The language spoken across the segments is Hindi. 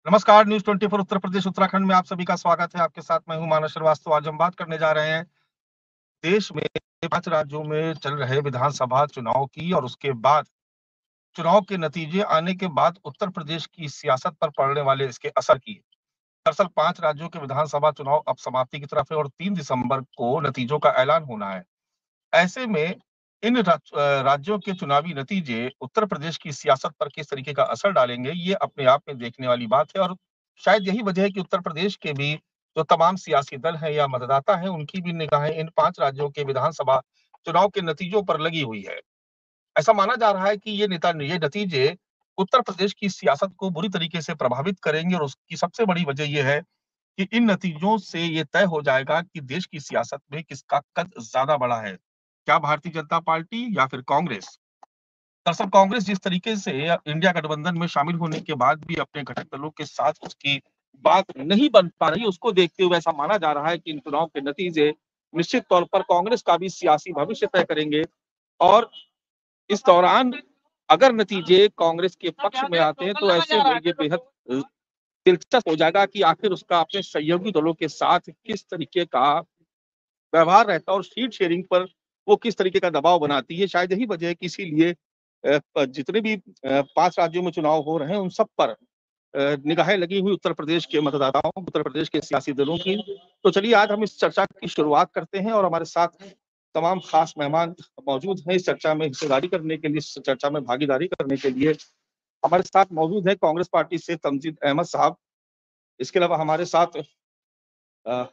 नमस्कार। न्यूज 24 उत्तर प्रदेश उत्तराखंड में आप सभी का स्वागत है। आपके साथ मैं हूं मानस श्रीवास्तव। आज हम बात करने जा रहे हैं देश में 5 राज्यों में चल रहे विधानसभा चुनाव की और उसके बाद चुनाव के नतीजे आने के बाद उत्तर प्रदेश की सियासत पर पड़ने वाले इसके असर की। दरअसल 5 राज्यों के विधानसभा चुनाव अब समाप्ति की तरफ है और 3 दिसंबर को नतीजों का ऐलान होना है। ऐसे में इन राज्यों के चुनावी नतीजे उत्तर प्रदेश की सियासत पर किस तरीके का असर डालेंगे, ये अपने आप में देखने वाली बात है और शायद यही वजह है कि उत्तर प्रदेश के भी जो तमाम सियासी दल हैं या मतदाता हैं, उनकी भी निगाहें इन 5 राज्यों के विधानसभा चुनाव के नतीजों पर लगी हुई है। ऐसा माना जा रहा है कि ये नतीजे उत्तर प्रदेश की सियासत को बुरी तरीके से प्रभावित करेंगे और उसकी सबसे बड़ी वजह ये है कि इन नतीजों से ये तय हो जाएगा कि देश की सियासत में किसका कद ज़्यादा बड़ा है। क्या भारतीय जनता पार्टी या फिर कांग्रेस? दरअसल कांग्रेस जिस तरीके से इंडिया गठबंधन में शामिल होने के बाद भी अपने घटक दलों के साथ उसकी बात नहीं बन पा रही, उसको देखते हुए ऐसा माना जा रहा है कि इन चुनाव के नतीजे निश्चित तौर पर कांग्रेस का भी सियासी भविष्य तय करेंगे और इस दौरान अगर नतीजे कांग्रेस के पक्ष में आते हैं, तो ऐसे में ये बेहद दिलचस्प हो जाएगा कि आखिर उसका अपने सहयोगी दलों के साथ किस तरीके का व्यवहार रहता है और सीट शेयरिंग पर वो किस तरीके का दबाव बनाती है। शायद यही वजह है कि इसीलिए जितने भी 5 राज्यों में चुनाव हो रहे हैं, उन सब पर निगाहें लगी हुई उत्तर प्रदेश के मतदाताओं, उत्तर प्रदेश के सियासी दलों की। तो चलिए आज हम इस चर्चा की शुरुआत करते हैं और हमारे साथ तमाम खास मेहमान मौजूद हैं इस चर्चा में हिस्सेदारी करने के लिए, इस चर्चा में भागीदारी करने के लिए। हमारे साथ मौजूद है कांग्रेस पार्टी से तमजीद अहमद साहब। इसके अलावा हमारे साथ अ,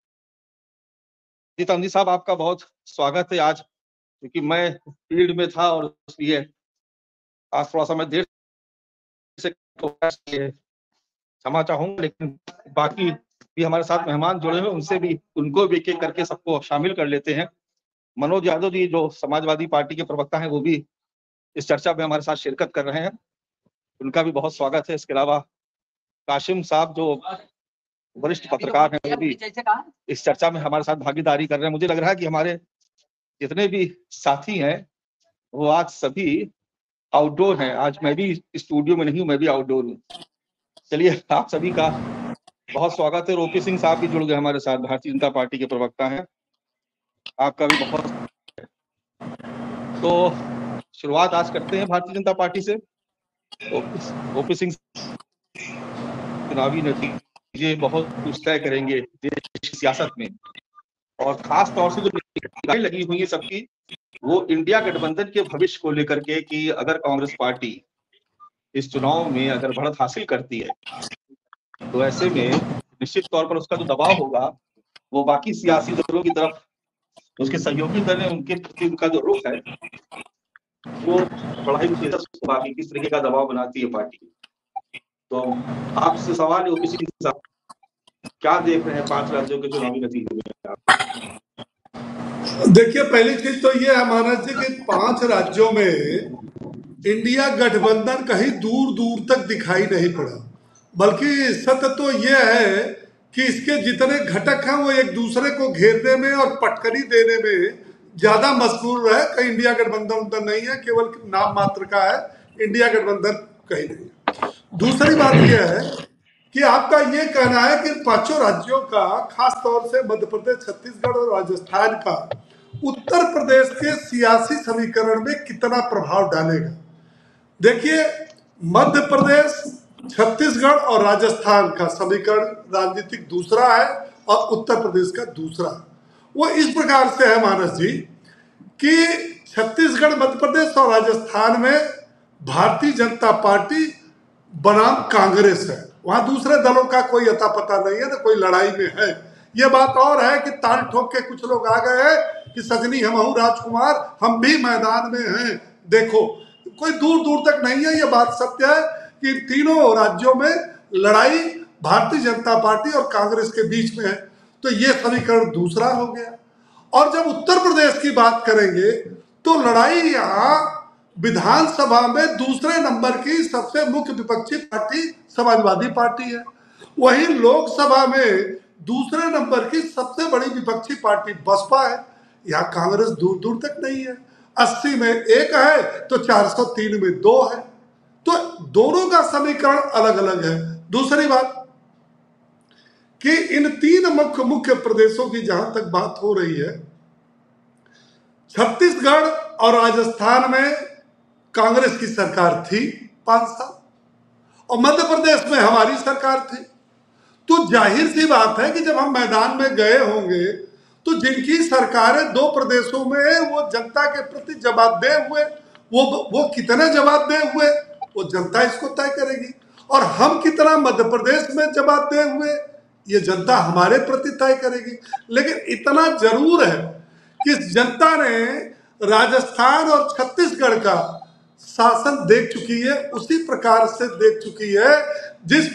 जी तमजीद साहब, आपका बहुत स्वागत है आज, क्योंकि मैं फील्ड में था और इसलिए आज थोड़ा-सा मैं देर से क्षमा चाहूँगा, लेकिन बाकी भी हमारे साथ मेहमान जुड़े हुए उनसे भी उनको भी एक-एक करके सबको शामिल कर लेते हैं। मनोज यादव जी जो समाजवादी पार्टी के प्रवक्ता हैं, वो भी इस चर्चा में हमारे साथ शिरकत कर रहे हैं, उनका भी बहुत स्वागत है। इसके अलावा काशिम साहब जो वरिष्ठ पत्रकार हैं, वो भी इस चर्चा में हमारे साथ भागीदारी कर रहे हैं। मुझे लग रहा है कि हमारे जितने भी साथी हैं, वो आज सभी आउटडोर हैं। आज मैं भी स्टूडियो में नहीं हूँ, मैं भी आउटडोर हूँ। चलिए आप सभी का बहुत स्वागत है। ओपी सिंह साहब भी जुड़ गए हमारे साथ, भारतीय जनता पार्टी के प्रवक्ता हैं, आपका भी बहुत। तो शुरुआत आज करते हैं भारतीय जनता पार्टी से। ओपी सिंह, चुनावी नतीजे बहुत कुछ तय करेंगे देश की सियासत में और खास तौर से जो निगाहें लगी हुई है सबकी, वो इंडिया गठबंधन के भविष्य को लेकर के कि अगर कांग्रेस पार्टी इस चुनाव में अगर बढ़त हासिल करती है, तो ऐसे में निश्चित तौर पर उसका जो दबाव होगा वो बाकी सियासी दलों की तरफ, उसके सहयोगी दल है उनके प्रति उनका जो रुख है वो बड़ा ही दिलचस्प होगा कि किस तरीके का दबाव बनाती है पार्टी। तो आपसे सवाल है ओपी सिंह साहब, क्या देख रहे हैं 5 राज्यों के चुनावी नतीजे में आप? देखिए, पहली चीज तो ये है महाराज जी कि 5 राज्यों में इंडिया गठबंधन कहीं दूर दूर तक दिखाई नहीं पड़ा, बल्कि सत्य तो ये है कि इसके जितने घटक हैं वो एक दूसरे को घेरने में और पटकनी देने में ज्यादा मशगूल है। कहीं इंडिया गठबंधन तो नहीं है, केवल नाम मात्र का है, इंडिया गठबंधन कहीं नहीं है। दूसरी बात यह है कि आपका ये कहना है कि 5 राज्यों का, खास तौर से मध्य प्रदेश, छत्तीसगढ़ और राजस्थान का उत्तर प्रदेश के सियासी समीकरण में कितना प्रभाव डालेगा। देखिए, मध्य प्रदेश, छत्तीसगढ़ और राजस्थान का समीकरण राजनीतिक दूसरा है और उत्तर प्रदेश का दूसरा। वो इस प्रकार से है मानस जी कि छत्तीसगढ़, मध्य प्रदेश और राजस्थान में भारतीय जनता पार्टी बनाम कांग्रेस है, वहां दूसरे दलों का कोई अता पता नहीं है, ना कोई लड़ाई में है। ये बात और है कि ताल ठोक के कुछ लोग आ गए हैं कि सजनी हमहू राजकुमार, हम भी मैदान में हैं, देखो कोई दूर दूर तक नहीं है। ये बात सत्य है कि तीनों राज्यों में लड़ाई भारतीय जनता पार्टी और कांग्रेस के बीच में है। तो ये समीकरण दूसरा हो गया। और जब उत्तर प्रदेश की बात करेंगे तो लड़ाई यहाँ विधानसभा में दूसरे नंबर की सबसे मुख्य विपक्षी पार्टी समाजवादी पार्टी है, वहीं लोकसभा में दूसरे नंबर की सबसे बड़ी विपक्षी पार्टी बसपा है। यहाँ कांग्रेस दूर दूर तक नहीं है, 80 में 1 है तो 403 में 2 है। तो दोनों का समीकरण अलग अलग है। दूसरी बात कि इन 3 मुख्य प्रदेशों की जहां तक बात हो रही है, छत्तीसगढ़ और राजस्थान में कांग्रेस की सरकार थी 5 साल और मध्य प्रदेश में हमारी सरकार थी। तो जाहिर सी बात है कि जब हम मैदान में गए होंगे तो जिनकी सरकारें 2 प्रदेशों में है वो जनता के प्रति जवाबदेह हुए, वो कितने जवाबदेह हुए वो जनता इसको तय करेगी, और हम कितना मध्य प्रदेश में जवाबदेह हुए ये जनता हमारे प्रति तय करेगी। लेकिन इतना जरूर है कि जनता ने राजस्थान और छत्तीसगढ़ का शासन देख चुकी है, उसी प्रकार से देख चुकी है जिस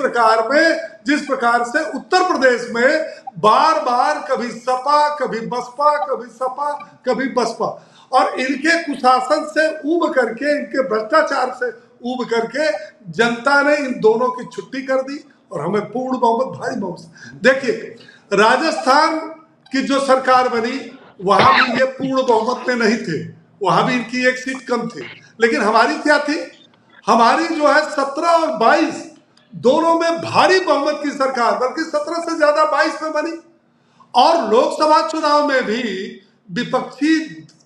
प्रकार से उत्तर प्रदेश में बार बार कभी सपा कभी बसपा कभी सपा कभी बसपा, और इनके कुशासन से ऊब करके, इनके भ्रष्टाचार से ऊब करके जनता ने इन दोनों की छुट्टी कर दी और हमें पूर्ण बहुमत, भारी बहुमत। देखिए राजस्थान की जो सरकार बनी वहां भी ये पूर्ण बहुमत में नहीं थे, वहां भी इनकी 1 सीट कम थी, लेकिन हमारी क्या थी, हमारी जो है 17 और 22 दोनों में भारी बहुमत की सरकार, बल्कि 17 से ज्यादा 22 में बनी, और लोकसभा चुनाव में भी विपक्षी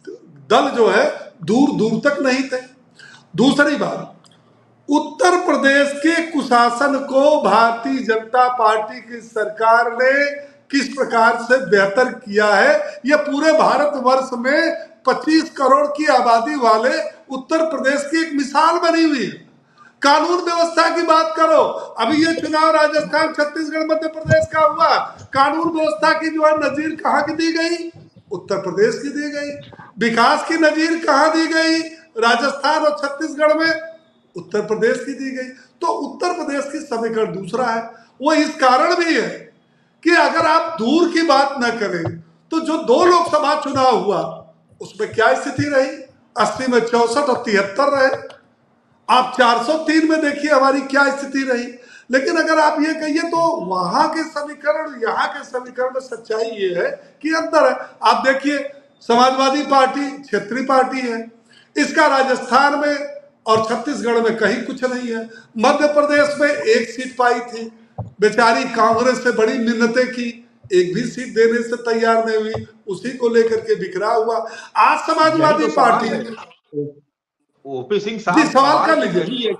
दल जो है दूर दूर तक नहीं थे। दूसरी बात, उत्तर प्रदेश के कुशासन को भारतीय जनता पार्टी की सरकार ने किस प्रकार से बेहतर किया है, यह पूरे भारतवर्ष में 25 करोड़ की आबादी वाले उत्तर प्रदेश की एक मिसाल बनी हुई है। कानून व्यवस्था की बात करो, अभी ये चुनाव राजस्थान छत्तीसगढ़ मध्य प्रदेश का हुआ, कानून व्यवस्था की जो है नजीर कहाँ की दी गई, उत्तर प्रदेश की दी गई। विकास की नजीर कहाँ दी गई, राजस्थान और छत्तीसगढ़ में, उत्तर प्रदेश की दी गई। तो उत्तर प्रदेश की समीकरण दूसरा है। वो इस कारण भी है कि अगर आप दूर की बात न करें तो जो 2 लोकसभा चुनाव हुआ उसमें क्या स्थिति रही, 80 में 64 और 73 रहे। आप 403 में देखिए हमारी क्या स्थिति रही। लेकिन अगर आप ये कहिए तो वहां के समीकरण यहाँ के समीकरण में सच्चाई ये है कि अंतर है। आप देखिए समाजवादी पार्टी क्षेत्रीय पार्टी है, इसका राजस्थान में और छत्तीसगढ़ में कहीं कुछ नहीं है। मध्य प्रदेश में 1 सीट पाई थी, बेचारी कांग्रेस से बड़ी मिन्नतें की, एक भी सीट देने से तैयार नहीं हुई, उसी को लेकर के बिखरा हुआ। आज समाजवादी पार्टी, ओपी सिंह साहब सवाल कर लीजिए।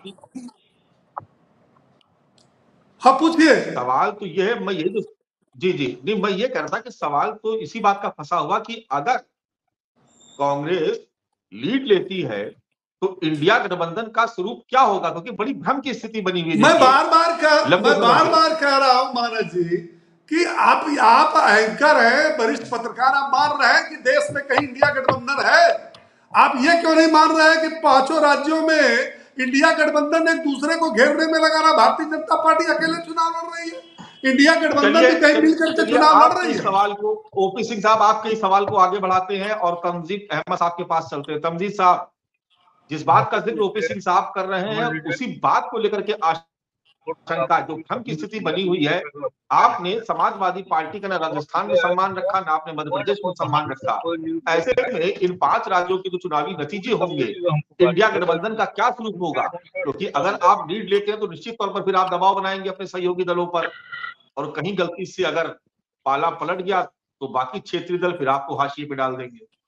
हाँ पूछिए। सवाल तो ये है, मैं ये जो नहीं, मैं ये कह रहा था कि सवाल तो इसी बात का फंसा हुआ कि अगर कांग्रेस लीड लेती है तो इंडिया गठबंधन का स्वरूप क्या होगा, क्योंकि बड़ी भ्रम की स्थिति बनी हुई है। मैं बार बार कह रहा हूं मानस जी कि आप एंकर हैं, वरिष्ठ पत्रकार, आप मान रहे हैं कि देश में कहीं इंडिया गठबंधन है। आप ये क्यों नहीं मान रहे हैं कि 5 राज्यों में इंडिया गठबंधन एक दूसरे को घेरने में लगा रहा, भारतीय जनता पार्टी अकेले चुनाव लड़ रही है, इंडिया गठबंधन भी कहीं मिलकर के चुनाव लड़ रही है। सवाल को ओपी सिंह साहब आपके सवाल को आगे बढ़ाते हैं और तमजीद अहमद साहब के पास चलते हैं। तमजीद साहब, जिस बात का जिक्र ओपी सिंह साहब कर रहे हैं उसी बात को लेकर के आशंका, जो भ्रम की स्थिति बनी हुई है, आपने समाजवादी पार्टी का ना राजस्थान में सम्मान रखा, ना आपने मध्य प्रदेश में सम्मान रखा। ऐसे में इन 5 राज्यों के जो चुनावी नतीजे होंगे, इंडिया गठबंधन का क्या स्वरूप होगा? क्योंकि अगर आप लीड लेते हैं तो निश्चित तौर पर फिर आप दबाव बनाएंगे अपने सहयोगी दलों पर, और कहीं गलती से अगर पाला पलट गया तो बाकी क्षेत्रीय दल फिर आपको हाशिए पे डाल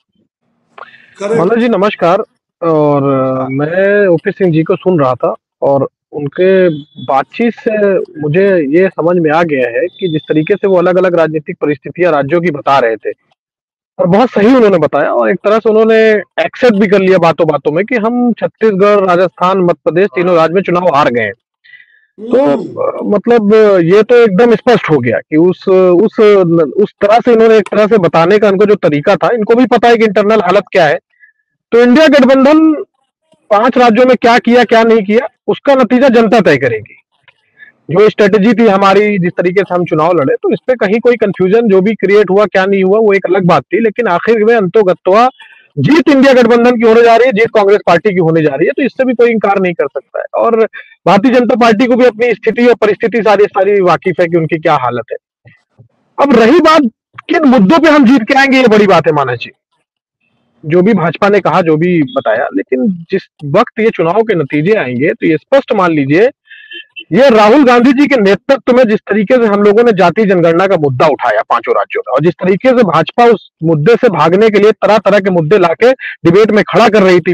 देंगे। मनोज जी नमस्कार। और मैं ओपी सिंह जी को सुन रहा था और उनके बातचीत से मुझे ये समझ में आ गया है कि जिस तरीके से वो अलग अलग राजनीतिक परिस्थितियां राज्यों की बता रहे थे, और बहुत सही उन्होंने बताया, और एक तरह से उन्होंने एक्सेप्ट भी कर लिया बातों बातों में कि हम छत्तीसगढ़, राजस्थान, मध्य प्रदेश तीनों राज्य में चुनाव हार गए। तो मतलब ये तो एकदम स्पष्ट हो गया कि उस तरह से इन्होंने एक तरह से बताने का इनको जो तरीका था, इनको भी पता है कि इंटरनल हालत क्या है। तो इंडिया गठबंधन 5 राज्यों में क्या किया क्या नहीं किया उसका नतीजा जनता तय करेगी। जो स्ट्रेटेजी थी हमारी, जिस तरीके से हम चुनाव लड़े, तो इस पे कहीं कोई कंफ्यूजन जो भी क्रिएट हुआ क्या नहीं हुआ वो एक अलग बात थी, लेकिन आखिर में अंतोगत्वा जीत इंडिया गठबंधन की होने जा रही है, जीत कांग्रेस पार्टी की होने जा रही है। तो इससे भी कोई इंकार नहीं कर सकता है, और भारतीय जनता पार्टी को भी अपनी स्थिति और परिस्थिति सारी वाकिफ है कि उनकी क्या हालत है। अब रही बात किन मुद्दों पे हम जीत के आएंगे, ये बड़ी बात है मानस जी, जो भी भाजपा ने कहा, जो भी बताया, लेकिन जिस वक्त ये चुनाव के नतीजे आएंगे तो ये स्पष्ट मान लीजिए ये राहुल गांधी जी के नेतृत्व में जिस तरीके से हम लोगों ने जातीय जनगणना का मुद्दा उठाया पांचों राज्यों में, और जिस तरीके से भाजपा उस मुद्दे से भागने के लिए तरह तरह के मुद्दे लाके डिबेट में खड़ा कर रही थी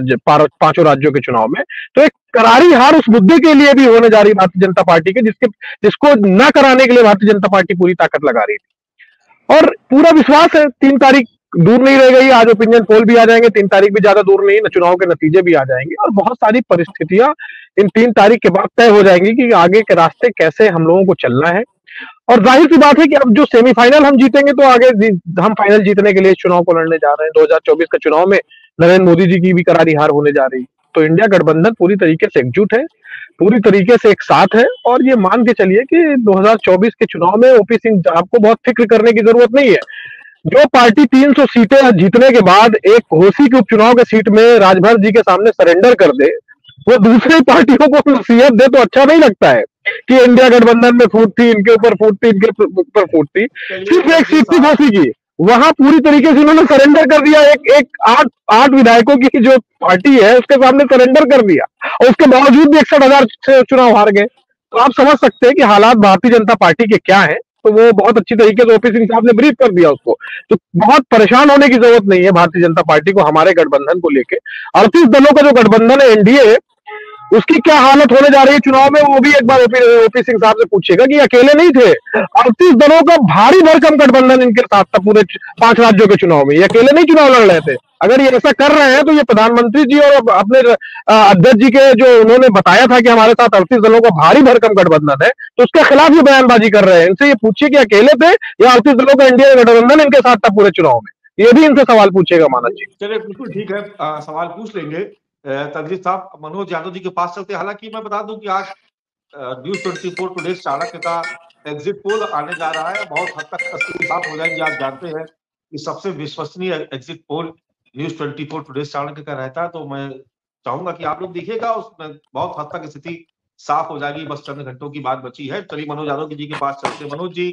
पांचों राज्यों के चुनाव में, तो एक करारी हार उस मुद्दे के लिए भी होने जा रही भारतीय जनता पार्टी के, जिसको न कराने के लिए भारतीय जनता पार्टी पूरी ताकत लगा रही थी। और पूरा विश्वास है 3 तारीख दूर नहीं रह गई, आज ओपिनियन पोल भी आ जाएंगे, 3 तारीख भी ज्यादा दूर नहीं, चुनाव के नतीजे भी आ जाएंगे, और बहुत सारी परिस्थितियां इन 3 तारीख के बाद तय हो जाएंगी कि आगे के रास्ते कैसे हम लोगों को चलना है। और जाहिर सी बात है कि अब जो सेमीफाइनल हम जीतेंगे तो आगे हम फाइनल जीतने के लिए चुनाव को लड़ने जा रहे हैं। 2024 के चुनाव में नरेंद्र मोदी जी की भी करारी हार होने जा रही है। तो इंडिया गठबंधन पूरी तरीके से एकजुट है, पूरी तरीके से एक साथ है, और ये मान के चलिए कि 2024 के चुनाव में ओपी सिंह आपको बहुत फिक्र करने की जरूरत नहीं है। जो पार्टी 300 सीटें जीतने के बाद एक घोसी के उपचुनाव के सीट में राजभर जी के सामने सरेंडर कर दे, वो दूसरी पार्टियों को नसीहत दे तो अच्छा नहीं लगता है कि इंडिया गठबंधन में फूट थी, इनके ऊपर फूट थी, इनके ऊपर फूट थी। सिर्फ एक सीट थी घोसी की, वहां पूरी तरीके से उन्होंने सरेंडर कर दिया। एक 8 विधायकों की जो पार्टी है उसके सामने सरेंडर कर दिया, और उसके बावजूद भी 61,000 से चुनाव हार गए। तो आप समझ सकते हैं कि हालात भारतीय जनता पार्टी के क्या है। तो वो बहुत अच्छी तरीके से ओपी सिंह साहब ने ब्रीफ कर दिया उसको। तो बहुत परेशान होने की जरूरत नहीं है भारतीय जनता पार्टी को हमारे गठबंधन को लेके। 38 दलों का जो गठबंधन है एनडीए, उसकी क्या हालत होने जा रही है चुनाव में, वो भी एक बार ओपी सिंह साहब से पूछेगा कि अकेले नहीं थे। 38 दलों का भारी भरकम गठबंधन इनके साथ था पूरे 5 राज्यों के चुनाव में। ये अकेले नहीं चुनाव लड़ रहे थे। अगर ये ऐसा कर रहे हैं तो ये प्रधानमंत्री जी और अपने अध्यक्ष जी के जो उन्होंने बताया था कि हमारे साथ 38 दलों का भारी भरकम गठबंधन है, तो उसके खिलाफ ये बयानबाजी कर रहे हैं। इनसे ये पूछिए कि अकेले थे या 38 दलों का इंडिया गठबंधन इनके साथ था पूरे चुनाव में। ये भी इनसे सवाल पूछेगा मानस जी। चलिए बिल्कुल ठीक है, सवाल पूछ लेंगे तंजीब साहब। मनोज यादव जी के पास चलते हैं। हालांकि मैं बता दूं कि आज न्यूज 24 टुडे चाणक्य का एग्जिट पोल आने जा रहा है। बहुत हद तक तस्वीर साफ हो जाएगी। आप जानते हैं कि सबसे विश्वसनीय exit poll news 24 today Chanakya का रहता है। तो मैं चाहूंगा कि आप लोग देखिएगा, उसमें बहुत हद तक स्थिति साफ हो जाएगी। बस चंद घंटों की बात बची है। चलिए मनोज यादव जी के पास चलते। मनोज जी,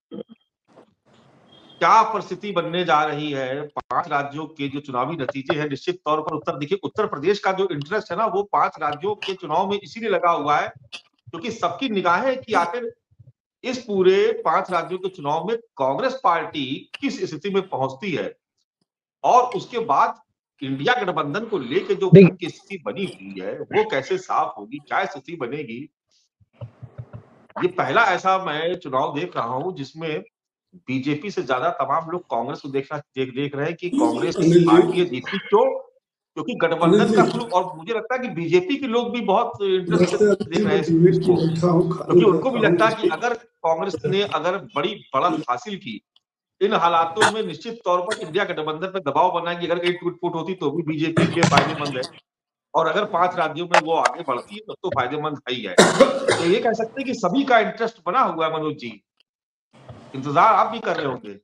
क्या परिस्थिति बनने जा रही है? 5 राज्यों के जो चुनावी नतीजे हैं, निश्चित तौर पर देखिए उत्तर प्रदेश का जो इंटरेस्ट है ना, वो 5 राज्यों के चुनाव में इसीलिए लगा हुआ है क्योंकि सबकी निगाहें कि आखिर इस पूरे 5 राज्यों के चुनाव में कांग्रेस पार्टी किस स्थिति में पहुंचती है, और उसके बाद इंडिया गठबंधन को लेकर जो की स्थिति बनी हुई है वो कैसे साफ होगी, क्या स्थिति बनेगी। ये पहला ऐसा मैं चुनाव देख रहा हूं जिसमें बीजेपी से ज्यादा तमाम लोग कांग्रेस को देख रहे हैं कि कांग्रेस पार्टी जीती क्योंकि गठबंधन का ग्रुप, और मुझे लगता है कि बीजेपी के लोग भी बहुत इंटरेस्ट देख रहे हैं इसको, क्योंकि उनको भी लगता है कि अगर कांग्रेस ने अगर बड़ी बढ़त हासिल की इन हालातों में, निश्चित तौर पर इंडिया गठबंधन पर दबाव बनाएगी। अगर एक टूट-फूट होती तो भी बीजेपी के लिए फायदेमंद है, और अगर 5 राज्यों में वो आगे बढ़ती है तब तो फायदेमंद है ही है। तो ये कह सकते हैं कि सभी का इंटरेस्ट बना हुआ है। मनोज जी, इंतजार आप भी कर रहे होंगे।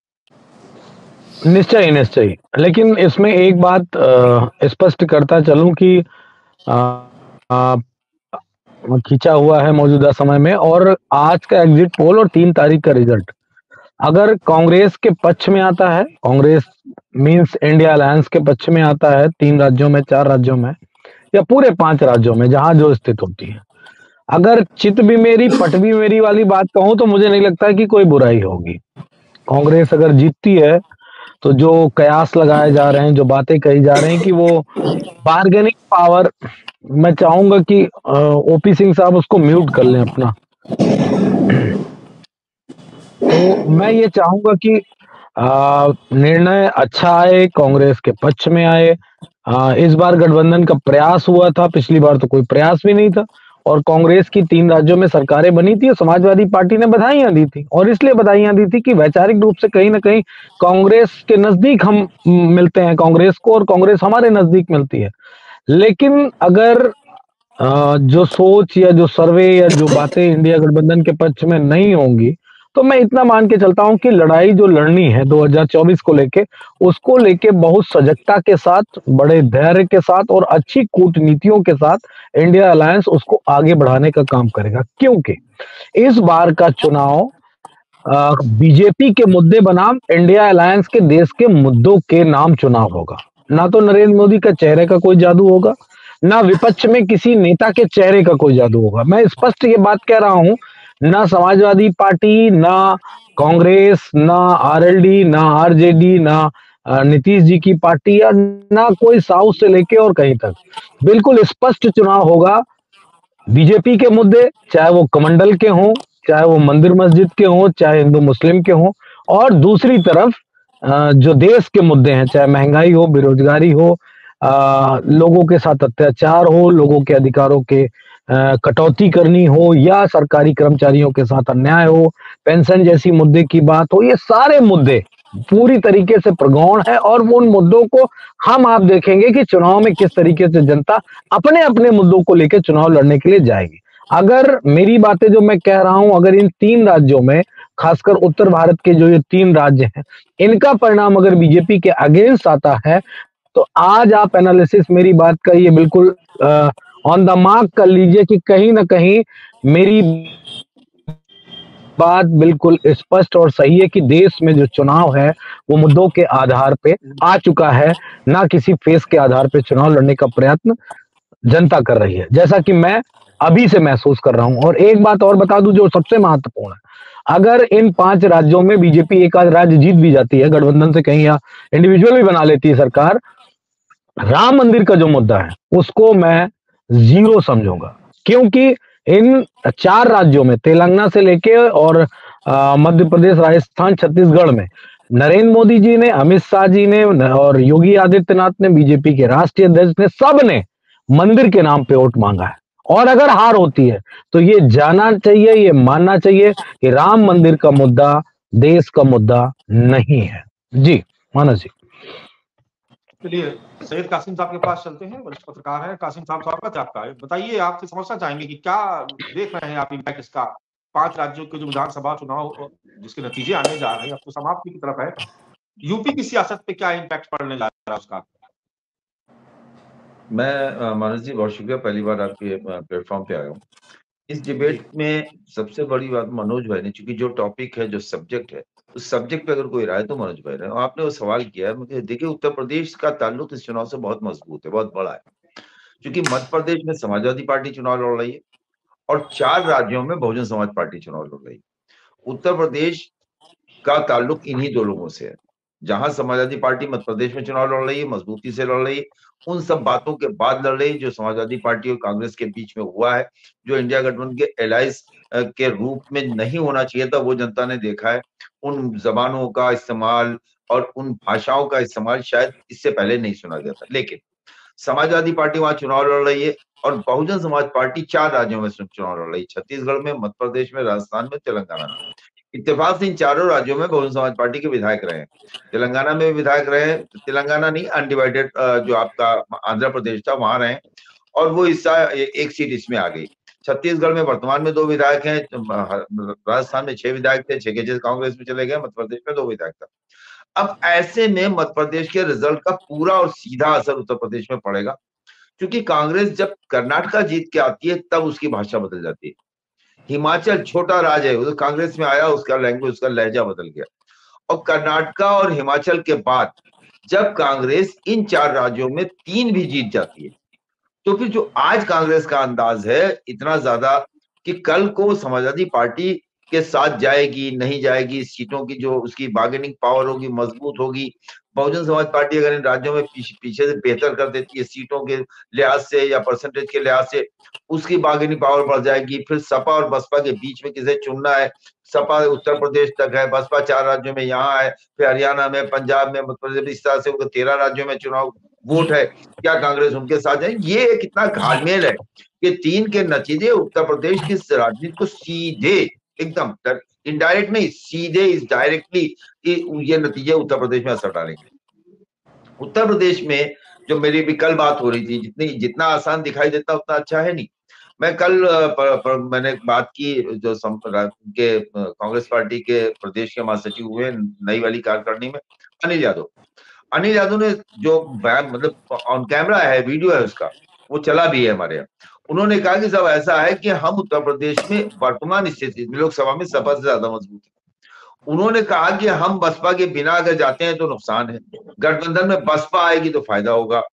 निश्चय निश्चय, लेकिन इसमें एक बात स्पष्ट करता चलूं कि खींचा हुआ है मौजूदा समय में, और आज का एग्जिट पोल और 3 तारीख का रिजल्ट अगर कांग्रेस के पक्ष में आता है, कांग्रेस मींस इंडिया अलायंस के पक्ष में आता है 3 राज्यों में, 4 राज्यों में, या पूरे 5 राज्यों में जहां जो स्थित होती है, अगर चित भी मेरी पट भी मेरी वाली बात कहूं तो मुझे नहीं लगता कि कोई बुराई होगी। कांग्रेस अगर जीतती है तो जो कयास लगाए जा रहे हैं, जो बातें कही जा रही हैं कि वो बार्गेनिंग पावर, मैं चाहूंगा कि ओपी सिंह साहब उसको म्यूट कर लें अपना। तो मैं ये चाहूंगा कि निर्णय अच्छा आए, कांग्रेस के पक्ष में आए। इस बार गठबंधन का प्रयास हुआ था, पिछली बार तो कोई प्रयास भी नहीं था, और कांग्रेस की 3 राज्यों में सरकारें बनी थी, और समाजवादी पार्टी ने बधाइयां दी थी, और इसलिए बधाइयां दी थी कि वैचारिक रूप से कहीं ना कहीं कांग्रेस के नजदीक हम मिलते हैं कांग्रेस को, और कांग्रेस हमारे नजदीक मिलती है। लेकिन अगर जो सोच या जो सर्वे या जो बातें इंडिया गठबंधन के पक्ष में नहीं होंगी, तो मैं इतना मान के चलता हूं कि लड़ाई जो लड़नी है 2024 को लेके, उसको लेके बहुत सजगता के साथ, बड़े धैर्य के साथ और अच्छी कूटनीतियों के साथ इंडिया अलायंस उसको आगे बढ़ाने का काम करेगा। क्योंकि इस बार का चुनाव बीजेपी के मुद्दे बनाम इंडिया अलायंस के देश के मुद्दों के नाम चुनाव होगा। ना तो नरेंद्र मोदी का चेहरे का कोई जादू होगा, ना विपक्ष में किसी नेता के चेहरे का कोई जादू होगा। मैं स्पष्ट ये बात कह रहा हूं, ना समाजवादी पार्टी, ना कांग्रेस, ना आरएलडी, ना आरजेडी, ना नीतीश जी की पार्टी, या ना कोई साउथ से लेके और कहीं तक। बिल्कुल स्पष्ट चुनाव होगा। बीजेपी के मुद्दे, चाहे वो कमंडल के हों, चाहे वो मंदिर मस्जिद के हों, चाहे हिंदू मुस्लिम के हों, और दूसरी तरफ जो देश के मुद्दे हैं, चाहे महंगाई हो, बेरोजगारी हो, लोगों के साथ अत्याचार हो, लोगों के अधिकारों के कटौती करनी हो, या सरकारी कर्मचारियों के साथ अन्याय हो, पेंशन जैसी मुद्दे की बात हो, ये सारे मुद्दे पूरी तरीके से प्रगौण है। और वो उन मुद्दों को हम आप देखेंगे कि चुनाव में किस तरीके से जनता अपने अपने मुद्दों को लेकर चुनाव लड़ने के लिए जाएगी। अगर मेरी बातें जो मैं कह रहा हूं, अगर इन 3 राज्यों में, खासकर उत्तर भारत के जो ये 3 राज्य हैं, इनका परिणाम अगर बीजेपी के अगेंस्ट आता है, तो आज आप एनालिसिस मेरी बात का ये बिल्कुल ऑन द मार्क कर लीजिए कि कहीं ना कहीं मेरी बात बिल्कुल स्पष्ट और सही है कि देश में जो चुनाव है वो मुद्दों के आधार पे आ चुका है, ना किसी फेस के आधार पे चुनाव लड़ने का प्रयत्न जनता कर रही है, जैसा कि मैं अभी से महसूस कर रहा हूं। और एक बात और बता दूं जो सबसे महत्वपूर्ण है, अगर इन 5 राज्यों में बीजेपी एक आध राज्य जीत भी जाती है गठबंधन से कहीं, या इंडिविजुअल भी बना लेती है सरकार, राम मंदिर का जो मुद्दा है उसको मैं जीरो समझूंगा। क्योंकि इन 4 राज्यों में, तेलंगाना से लेके और मध्य प्रदेश, राजस्थान, छत्तीसगढ़ में, नरेंद्र मोदी जी ने, अमित शाह जी ने और योगी आदित्यनाथ ने, बीजेपी के राष्ट्रीय अध्यक्ष ने, सब ने मंदिर के नाम पे वोट मांगा है। और अगर हार होती है तो ये जानना चाहिए, ये मानना चाहिए कि राम मंदिर का मुद्दा देश का मुद्दा नहीं है। जी मानस जी। चलिए सैयद कासिम साहब के पास चलते हैं, वरिष्ठ पत्रकार हैं। कासिम साहब, स्वागत है आपका। बताइए, आपसे समझना चाहेंगे कि क्या देख रहे हैं आप इम्पैक्ट इसका, 5 राज्यों के जो विधानसभा चुनाव जिसके नतीजे आने जा रहे हैं, अब तो समाप्ति की तरफ है, यूपी की सियासत पे क्या इम्पैक्ट पड़ने जा रहा है उसका? मैं मानस जी बहुत शुक्रिया, पहली बार आपके प्लेटफॉर्म पे आया हूँ। इस डिबेट में सबसे बड़ी बात मनोज भाई ने, चूंकि जो टॉपिक है, जो सब्जेक्ट है, उस सब्जेक्ट पे अगर कोई राय तो मनोज भाई रहे। आपने वो सवाल किया है, मुझे देखिए उत्तर प्रदेश का ताल्लुक इस चुनाव से बहुत मजबूत है, बहुत बड़ा है। क्योंकि मध्य प्रदेश में समाजवादी पार्टी चुनाव लड़ रही है और 4 राज्यों में बहुजन समाज पार्टी चुनाव लड़ रही है। उत्तर प्रदेश का ताल्लुक इन्हीं 2 लोगों से है। जहां समाजवादी पार्टी मध्य प्रदेश में चुनाव लड़ रही है, मजबूती से लड़ रही है, उन सब बातों के बाद लड़ रही है जो समाजवादी पार्टी और कांग्रेस के बीच में हुआ है, जो इंडिया गठबंधन के एलाइज के रूप में नहीं होना चाहिए था, वो जनता ने देखा है। उन जबानों का इस्तेमाल और उन भाषाओं का इस्तेमाल शायद इससे पहले नहीं सुना गया था। लेकिन समाजवादी पार्टी वहां चुनाव लड़ रही है और बहुजन समाज पार्टी 4 राज्यों में चुनाव लड़ रही है, छत्तीसगढ़ में, मध्य प्रदेश में, राजस्थान में, तेलंगाना में। इत्तेफाक से इन 4 राज्यों में बहुजन समाज पार्टी के विधायक रहे हैं। तेलंगाना में विधायक रहे, तेलंगाना नहीं, अनडिवाइडेड जो आपका आंध्र प्रदेश था वहां रहे, और वो हिस्सा एक सीट इसमें आ गई। छत्तीसगढ़ में वर्तमान में 2 विधायक हैं, राजस्थान में 6 विधायक थे, 6 के 6 कांग्रेस में चले गए, मध्य प्रदेश में 2 विधायक था। अब ऐसे में मध्य प्रदेश के रिजल्ट का पूरा और सीधा असर उत्तर प्रदेश में पड़ेगा, क्योंकि कांग्रेस जब कर्नाटक जीत के आती है तब उसकी भाषा बदल जाती है। हिमाचल छोटा राज्य है, वो कांग्रेस में आया, उसका लैंग्वेज, उसका लहजा बदल गया। और कर्नाटक और हिमाचल के बाद जब कांग्रेस इन 4 राज्यों में 3 भी जीत जाती है, तो फिर जो आज कांग्रेस का अंदाज है इतना ज्यादा कि कल को समाजवादी पार्टी के साथ जाएगी नहीं जाएगी, सीटों की जो उसकी बार्गेनिंग पावर होगी मजबूत होगी। बहुजन समाज पार्टी अगर इन राज्यों में पीछे से बेहतर कर देती है सीटों के लिहाज से या परसेंटेज के लिहाज से, उसकी बार्गेनिंग पावर बढ़ जाएगी। फिर सपा और बसपा के बीच में किसे चुनना है, सपा उत्तर प्रदेश तक है, बसपा 4 राज्यों में यहाँ है, फिर हरियाणा में, पंजाब में, मध्य प्रदेश, इस तरह से 13 राज्यों में चुनाव वोट है। क्या कांग्रेस उनके साथ जाए? ये कितना घालमेल है कि 3 के नतीजे उत्तर प्रदेश की राजनीति को सीधे, एकदम इनडायरेक्ट नहीं, सीधे इस डायरेक्टली ये नतीजे उत्तर प्रदेश में असर डालेंगे। उत्तर प्रदेश में जो मेरी भी कल बात हो रही थी, जितना आसान दिखाई देता उतना अच्छा है नहीं। मैं कल मैंने बात की जो के कांग्रेस पार्टी के प्रदेश के महासचिव हुए नई वाली कार्यकारिणी में, अनिल यादव ने जो मतलब ऑन कैमरा है, वीडियो है उसका, वो चला भी है हमारे यहाँ। उन्होंने कहा कि सब ऐसा है कि हम उत्तर प्रदेश में वर्तमान स्थिति में लोकसभा में सपा से ज्यादा मजबूत है। उन्होंने कहा कि हम बसपा के बिना अगर जाते हैं तो नुकसान है, गठबंधन में बसपा आएगी तो फायदा होगा।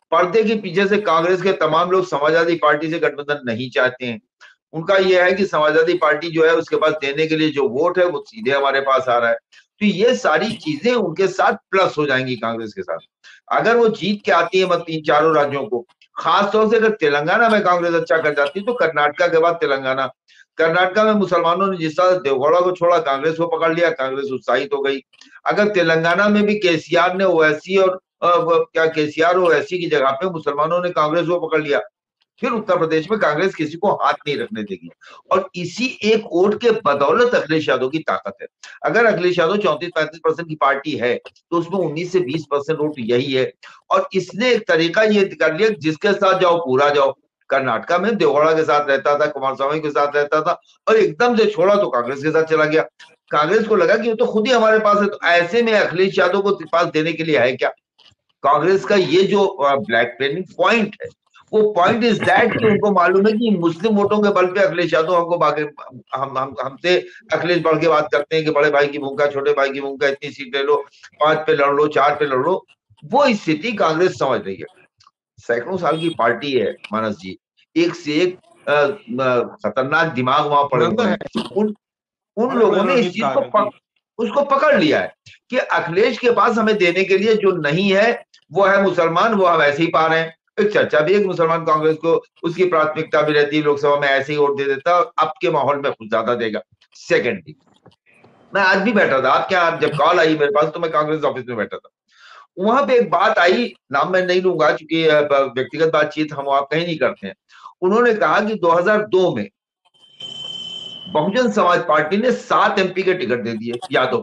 पर्दे के पीछे से कांग्रेस के तमाम लोग समाजवादी पार्टी से गठबंधन नहीं चाहते हैं। उनका यह है कि समाजवादी पार्टी जो है उसके पास देने के लिए जो वोट है वो सीधे हमारे पास आ रहा है। तो ये सारी चीजें उनके साथ प्लस हो जाएंगी कांग्रेस के साथ। अगर वो जीत के आती है 3-4 राज्यों को, खासतौर से अगर तेलंगाना में कांग्रेस अच्छा कर जाती है तो कर्नाटका के बाद तेलंगाना। कर्नाटका में मुसलमानों ने जिस तरह देवगौड़ा को छोड़ा, कांग्रेस को पकड़ लिया, कांग्रेस उत्साहित हो गई। अगर तेलंगाना में भी केसीआर ने ओवैसी और केसीआर ओवैसी की जगह पे मुसलमानों ने कांग्रेस को पकड़ लिया, फिर उत्तर प्रदेश में कांग्रेस किसी को हाथ नहीं रखने देगी। और इसी एक वोट के बदौलत अखिलेश यादव की ताकत है। अगर अखिलेश यादव 34-35% की पार्टी है तो उसमें 19 से 20% वोट यही है। और इसने एक तरीका ये कर लिया, जिसके साथ जाओ पूरा जाओ। कर्नाटका में देवगौड़ा के साथ रहता था, कुमारस्वामी के साथ रहता था, और एकदम से छोड़ा तो कांग्रेस के साथ चला गया। कांग्रेस को लगा कि वो तो खुद ही हमारे पास है, तो ऐसे में अखिलेश यादव को पास देने के लिए है क्या। कांग्रेस का ये जो ब्लैक पेनिंग पॉइंट है, वो पॉइंट इज दैट कि उनको मालूम है कि मुस्लिम वोटों के बल पे अखिलेश यादव हमको बाकी हमसे अखिलेश बढ़ के बात करते हैं कि बड़े भाई की भूमिका, छोटे भाई की भूमिका, इतनी सीट ले लो, 5 पे लड़ लो, 4 पे लड़ लो। वो स्थिति कांग्रेस समझ रही है। सैकड़ों साल की पार्टी है मानस जी, एक से एक खतरनाक दिमाग वहां पड़े हुए हैं। उन लोगों ने इस चीज को उसको पकड़ लिया है कि अखिलेश के पास हमें देने के लिए जो नहीं है वो है मुसलमान, वो हम ऐसे ही पा रहे हैं। एक चर्चा भी है कि मुसलमान कांग्रेस को उसकी प्राथमिकता भी रहती है, लोकसभा में ऐसे ही वोट दे देता है, अब के माहौल में कुछ ज्यादा देगा। सेकेंडली, मैं आज भी बैठा था, आपके यहाँ जब कॉल आई मेरे पास तो मैं कांग्रेस ऑफिस में बैठा था। वहां पे एक बात आई, नाम मैं नहीं लूंगा क्योंकि व्यक्तिगत बातचीत हम आप कहीं नहीं करते हैं। उन्होंने कहा कि 2002 में बहुजन समाज पार्टी ने 7 MP के टिकट दे दिए यादव,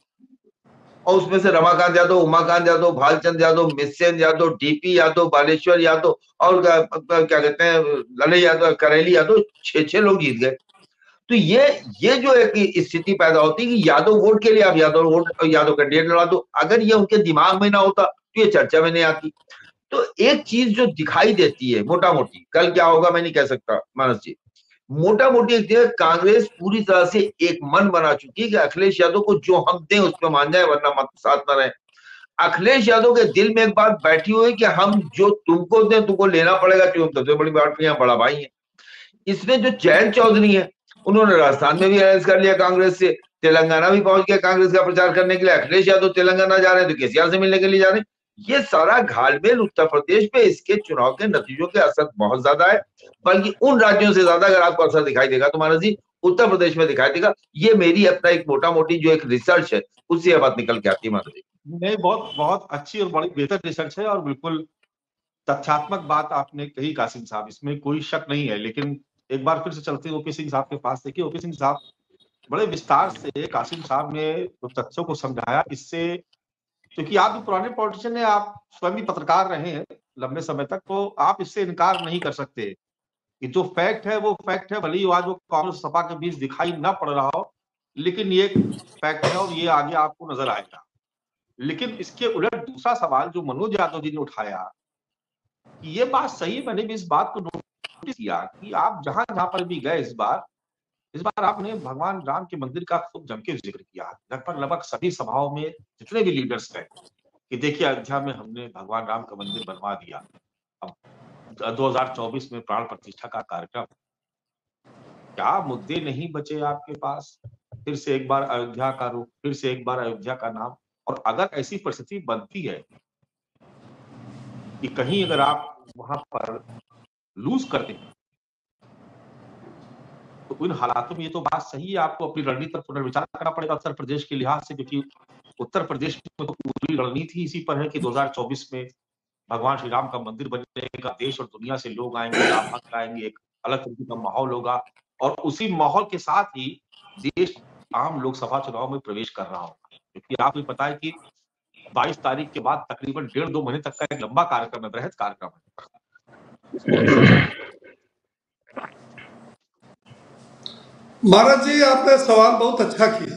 और उसमें से रमाकांत यादव, उमाकांत यादव, भालचंद यादव, मिस्सेन यादव, डीपी यादव, बालेश्वर यादव और क्या कहते हैं लले यादव, करेली यादव, 6 लोग जीत गए। तो ये जो एक स्थिति पैदा होती है कि यादव वोट के लिए आप यादव कैंडिडेट लड़ा दो। अगर ये उनके दिमाग में ना होता तो ये चर्चा में नहीं आती। तो एक चीज जो दिखाई देती है मोटा मोटी, कल क्या होगा मैं नहीं कह सकता मानस जी, मोटा मोटी एक जगह कांग्रेस पूरी तरह से एक मन बना चुकी है कि अखिलेश यादव को जो हम दें उस पर मान जाए, वरना मत साथ न रहे। अखिलेश यादव के दिल में एक बात बैठी हुई है कि हम जो तुमको दें तुमको लेना पड़ेगा, क्यों हम सबसे बड़ी पार्टी यहाँ बड़ा भाई है। इसमें जो जयंत चौधरी है, उन्होंने राजस्थान में भी अलायंस कर लिया कांग्रेस से, तेलंगाना भी पहुंच गया कांग्रेस का प्रचार करने के लिए। अखिलेश यादव तेलंगाना जा रहे हैं तो केसीआर से मिलने के लिए जा रहे हैं। ये सारा घालमेल उत्तर प्रदेश पे इसके चुनाव के नतीजों के असर बहुत ज्यादा है, बल्कि उन राज्यों से ज्यादा अगर आपको असर दिखाई देगा तो मानस जी उत्तर प्रदेश में दिखाई देगा। ये मेरी अपना एक मोटा मोटी जो एक रिसर्च है उससे बात निकल के आती है मानस जी। नहीं, बहुत बहुत अच्छी और बड़ी बेहतर रिसर्च है और बिल्कुल तथ्यात्मक बात आपने कही कासिम साहब, इसमें कोई शक नहीं है। लेकिन एक बार फिर से चलते हैं ओपी सिंह साहब के पास। देखिए ओपी सिंह साहब बड़े विस्तार से कासिम साहब ने तथ्यों को समझाया, इससे क्योंकि आप भी पुराने पॉलिटिशियन हैं, आप स्वयं भी पत्रकार रहे हैं लंबे समय तक, तो आप इससे इनकार नहीं कर सकते कि जो फैक्ट है वो फैक्ट है। भले ही आज वो कांग्रेस सपा के बीच दिखाई ना पड़ रहा हो, लेकिन ये फैक्ट है और ये आगे आपको नजर आएगा। लेकिन इसके उलट दूसरा सवाल जो मनोज यादव जी ने उठाया, ये बात सही, मैंने भी इस बात को नोटिस किया कि आप जहां जहां पर भी गए इस बार आपने भगवान राम के मंदिर का खूब जम के जिक्र किया। लगभग सभी सभाओं में जितने भी लीडर्स गए कि देखिए अयोध्या में हमने भगवान राम का मंदिर बनवा दिया, अब 2024 में प्राण प्रतिष्ठा का कार्यक्रम। क्या मुद्दे नहीं बचे आपके पास? फिर से एक बार अयोध्या का रूप, फिर से एक बार अयोध्या का नाम। और अगर ऐसी परिस्थिति बनती है कि कहीं अगर आप वहां पर लूज करते हैं तो इन हालातों में ये तो बात सही है, आपको अपनी रणनीति पर पुनर्विचार करना पड़ेगा उत्तर प्रदेश के लिहाज से, क्योंकि उत्तर प्रदेश में तो पूरी रणनीति इसी पर है कि 2024 में भगवान श्री राम का मंदिर बनेगा, देश और दुनिया से लोग आएंगे, राम भक्त आएंगे, एक अलग तरीके का माहौल होगा। और उसी माहौल के साथ ही देश आम लोकसभा चुनाव में प्रवेश कर रहा होगा, क्योंकि आपको पता है कि 22 तारीख के बाद तकरीबन 1.5-2 महीने तक का एक लंबा कार्यक्रम है, बृहद कार्यक्रम है। महाराज जी आपने सवाल बहुत अच्छा किया।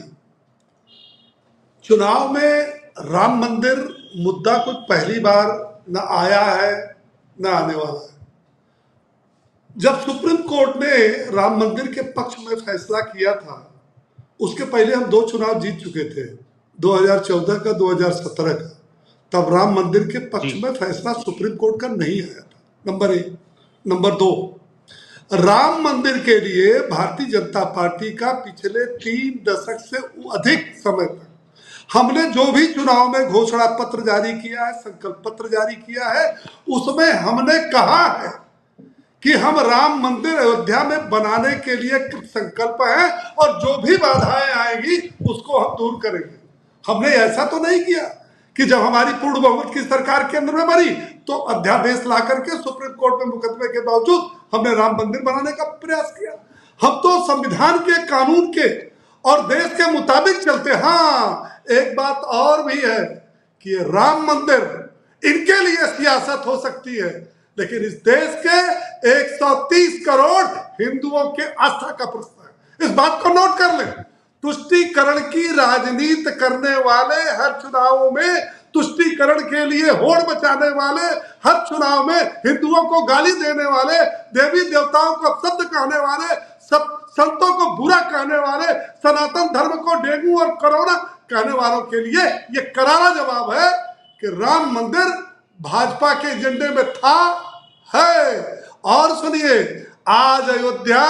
चुनाव में राम मंदिर मुद्दा कुछ पहली बार न आया है न आने वाला है। जब सुप्रीम कोर्ट ने राम मंदिर के पक्ष में फैसला किया था, उसके पहले हम 2 चुनाव जीत चुके थे, 2014 का, 2017 का। तब राम मंदिर के पक्ष जी। में फैसला सुप्रीम कोर्ट का नहीं आया था, नंबर 1। नंबर 2, राम मंदिर के लिए भारतीय जनता पार्टी का पिछले 3 दशक से अधिक समय तक हमने जो भी चुनाव में घोषणा पत्र जारी किया है, संकल्प पत्र जारी किया है, उसमें हमने कहा है कि हम राम मंदिर अयोध्या में बनाने के लिए संकल्प है और जो भी बाधाएं आएंगी उसको हम दूर करेंगे। हमने ऐसा तो नहीं किया कि जब हमारी पूर्ण बहुमत की सरकार केंद्र में बनी तो अध्यादेश ला करके सुप्रीम कोर्ट में मुकदमे के बावजूद हमने राम मंदिर बनाने का प्रयास किया। हम तो संविधान के, कानून के और देश के मुताबिक चलते। हाँ, एक बात और भी है कि राम मंदिर इनके लिए सियासत हो सकती है, लेकिन इस देश के 130 करोड़ हिंदुओं के आस्था का प्रश्न है। इस बात को नोट कर लें। तुष्टीकरण की राजनीति करने वाले हर चुनावों में, तुष्टीकरण के लिए होड़ मचाने वाले हर चुनाव में, हिंदुओं को गाली देने वाले, देवी देवताओं को अपशब्द कहने वाले, सब संतों को बुरा कहने वाले, सनातन धर्म को डेंगू और कोरोना कहने वालों के लिए ये करारा जवाब है कि राम मंदिर भाजपा के एजेंडे में था, है। और सुनिए, आज अयोध्या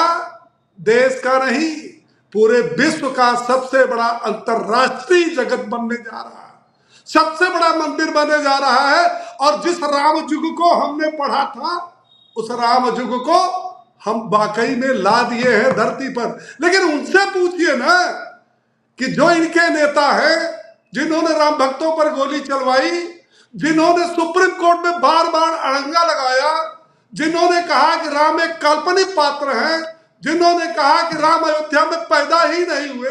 देश का नहीं, पूरे विश्व का सबसे बड़ा अंतरराष्ट्रीय जगत बनने जा रहा है, सबसे बड़ा मंदिर बनने जा रहा है। और जिस राम युग को हमने पढ़ा था, उस राम युग को हम वाकई में ला दिए हैं धरती पर। लेकिन उनसे पूछिए ना कि जो इनके नेता हैं, जिन्होंने राम भक्तों पर गोली चलवाई, जिन्होंने सुप्रीम कोर्ट में बार बार अड़ंगा लगाया, जिन्होंने कहा कि राम एक काल्पनिक पात्र हैं, जिन्होंने कहा कि राम अयोध्या में पैदा ही नहीं हुए,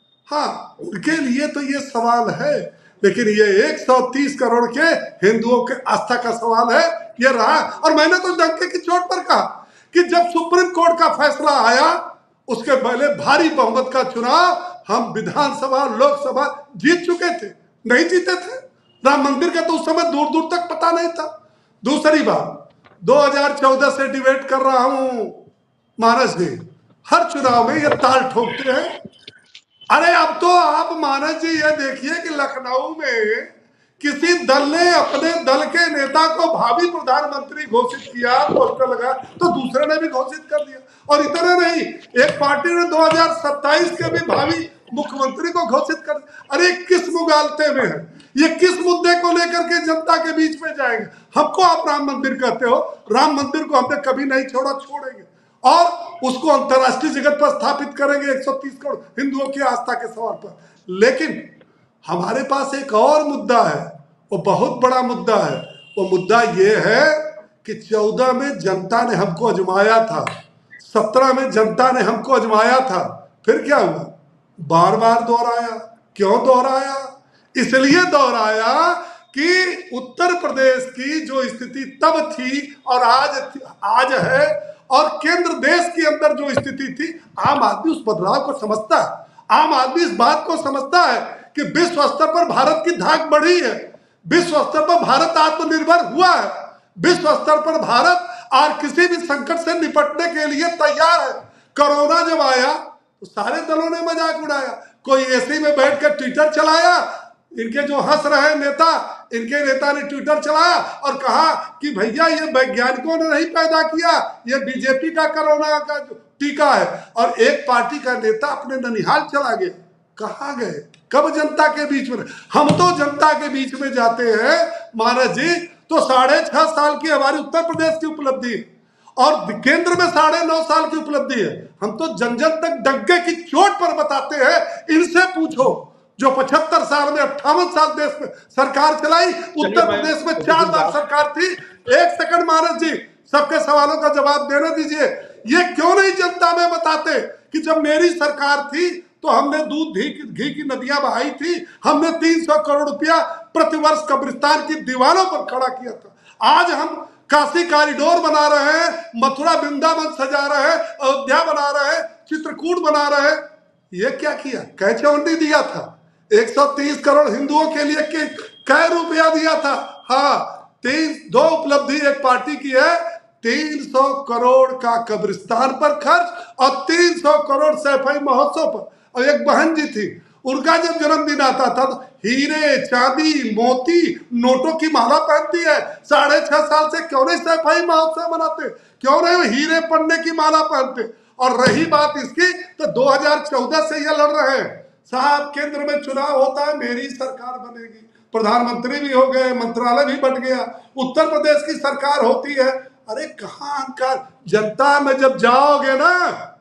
हाँ, उनके लिए तो ये सवाल है। लेकिन ये 130 करोड़ के हिंदुओं के आस्था का सवाल है, ये रहा। और मैंने तो डंके की चोट पर कहा कि जब सुप्रीम कोर्ट का फैसला आया, उसके पहले भारी बहुमत का चुनाव हम विधानसभा, लोकसभा जीत चुके थे, नहीं जीते थे। राम मंदिर का तो उस समय दूर दूर तक पता नहीं था। दूसरी बात, 2014 से डिबेट कर रहा हूं मानस जी, हर चुनाव में ये ताल ठोकते हैं। अरे अब तो आप मानस जी ये देखिए कि लखनऊ में किसी दल ने अपने दल के नेता को भावी प्रधानमंत्री घोषित किया, पोस्टर लगा, तो दूसरे ने भी घोषित कर दिया। और इतना नहीं, एक पार्टी ने 2027 के भी भावी मुख्यमंत्री को घोषित कर दिया। अरे किस मुगालते में है ये, किस मुद्दे को लेकर के जनता के बीच में जाएंगे? हमको आप राम मंदिर कहते हो, राम मंदिर को हमने कभी नहीं छोड़ा, छोड़ेंगे और उसको अंतर्राष्ट्रीय जगत पर स्थापित करेंगे 130 करोड़ हिंदुओं की आस्था के सवाल पर। लेकिन हमारे पास एक और मुद्दा है, वो बहुत बड़ा मुद्दा है। वो मुद्दा ये है कि 14 में जनता ने हमको आजमाया था, 17 में जनता ने हमको आजमाया था, फिर क्या हुआ? बार बार दोहराया। क्यों दोहराया? इसलिए दोहराया कि उत्तर प्रदेश की जो स्थिति तब थी और आज है, और केंद्र देश के अंदर जो स्थिति थी, आम आदमी उस बदलाव को समझता है। आम आदमी इस बात को समझता है कि विश्व स्तर पर भारत की धाक बढ़ी है, विश्व स्तर पर भारत आत्मनिर्भर हुआ है, विश्व स्तर पर भारत और किसी भी संकट से निपटने के लिए तैयार है। कोरोना जब आया तो सारे दलों ने मजाक उड़ाया, कोई एसी में बैठकर ट्विटर चलाया, इनके जो हंस रहे नेता, इनके नेता ने ट्विटर चलाया और कहा कि भैया ये वैज्ञानिकों ने नहीं पैदा किया, ये बीजेपी का कोरोना का टीका है। और एक पार्टी का नेता अपने ननिहाल चला गया। कहाँ गए? कब जनता के बीच में? हम तो जनता के बीच में जाते हैं मानस जी, तो 6.5 साल की हमारी उत्तर प्रदेश की उपलब्धि है और केंद्र में 9.5 साल की उपलब्धि है। हम तो जन जन तक डंके की चोट पर बताते हैं। इनसे पूछो जो 75 साल में 58 साल देश में सरकार चलाई, उत्तर प्रदेश में 4 बार सरकार थी। एक सेकंड मानस जी, सबके सवालों का जवाब देने दीजिए। ये क्यों नहीं जनता में बताते कि जब मेरी सरकार थी तो हमने दूध घी की नदियां बहाई थी, हमने 300 करोड़ रुपया प्रतिवर्ष कब्रिस्तान की दीवारों पर खड़ा किया था। आज हम काशी कॉरिडोर बना रहे हैं, मथुरा वृंदावन सजा रहे हैं, अयोध्या बना रहे हैं, चित्रकूट बना रहे हैं। ये क्या किया? कैचौंडी दिया था 130 करोड़ हिंदुओं के लिए, कै रुपया दिया था? हाँ, 2 उपलब्धि एक पार्टी की है, 300 करोड़ का कब्रिस्तान पर खर्च और 300 करोड़ सैफई महोत्सव पर। और एक बहन जी थी, उनका जब जन्मदिन आता था तो हीरे चांदी मोती नोटों की माला पहनती है। 6.5 साल से क्यों नहीं सफाई महोत्सव मनाते, क्यों नहीं हीरे पन्ने की माला पहनते। और रही बात इसकी तो 2014 से ये लड़ रहे हैं साहब, केंद्र में चुनाव होता है, मेरी सरकार बनेगी, प्रधानमंत्री भी हो गए, मंत्रालय भी बट गया, उत्तर प्रदेश की सरकार होती है। अरे कहां अहंकार, जनता में जब जाओगे ना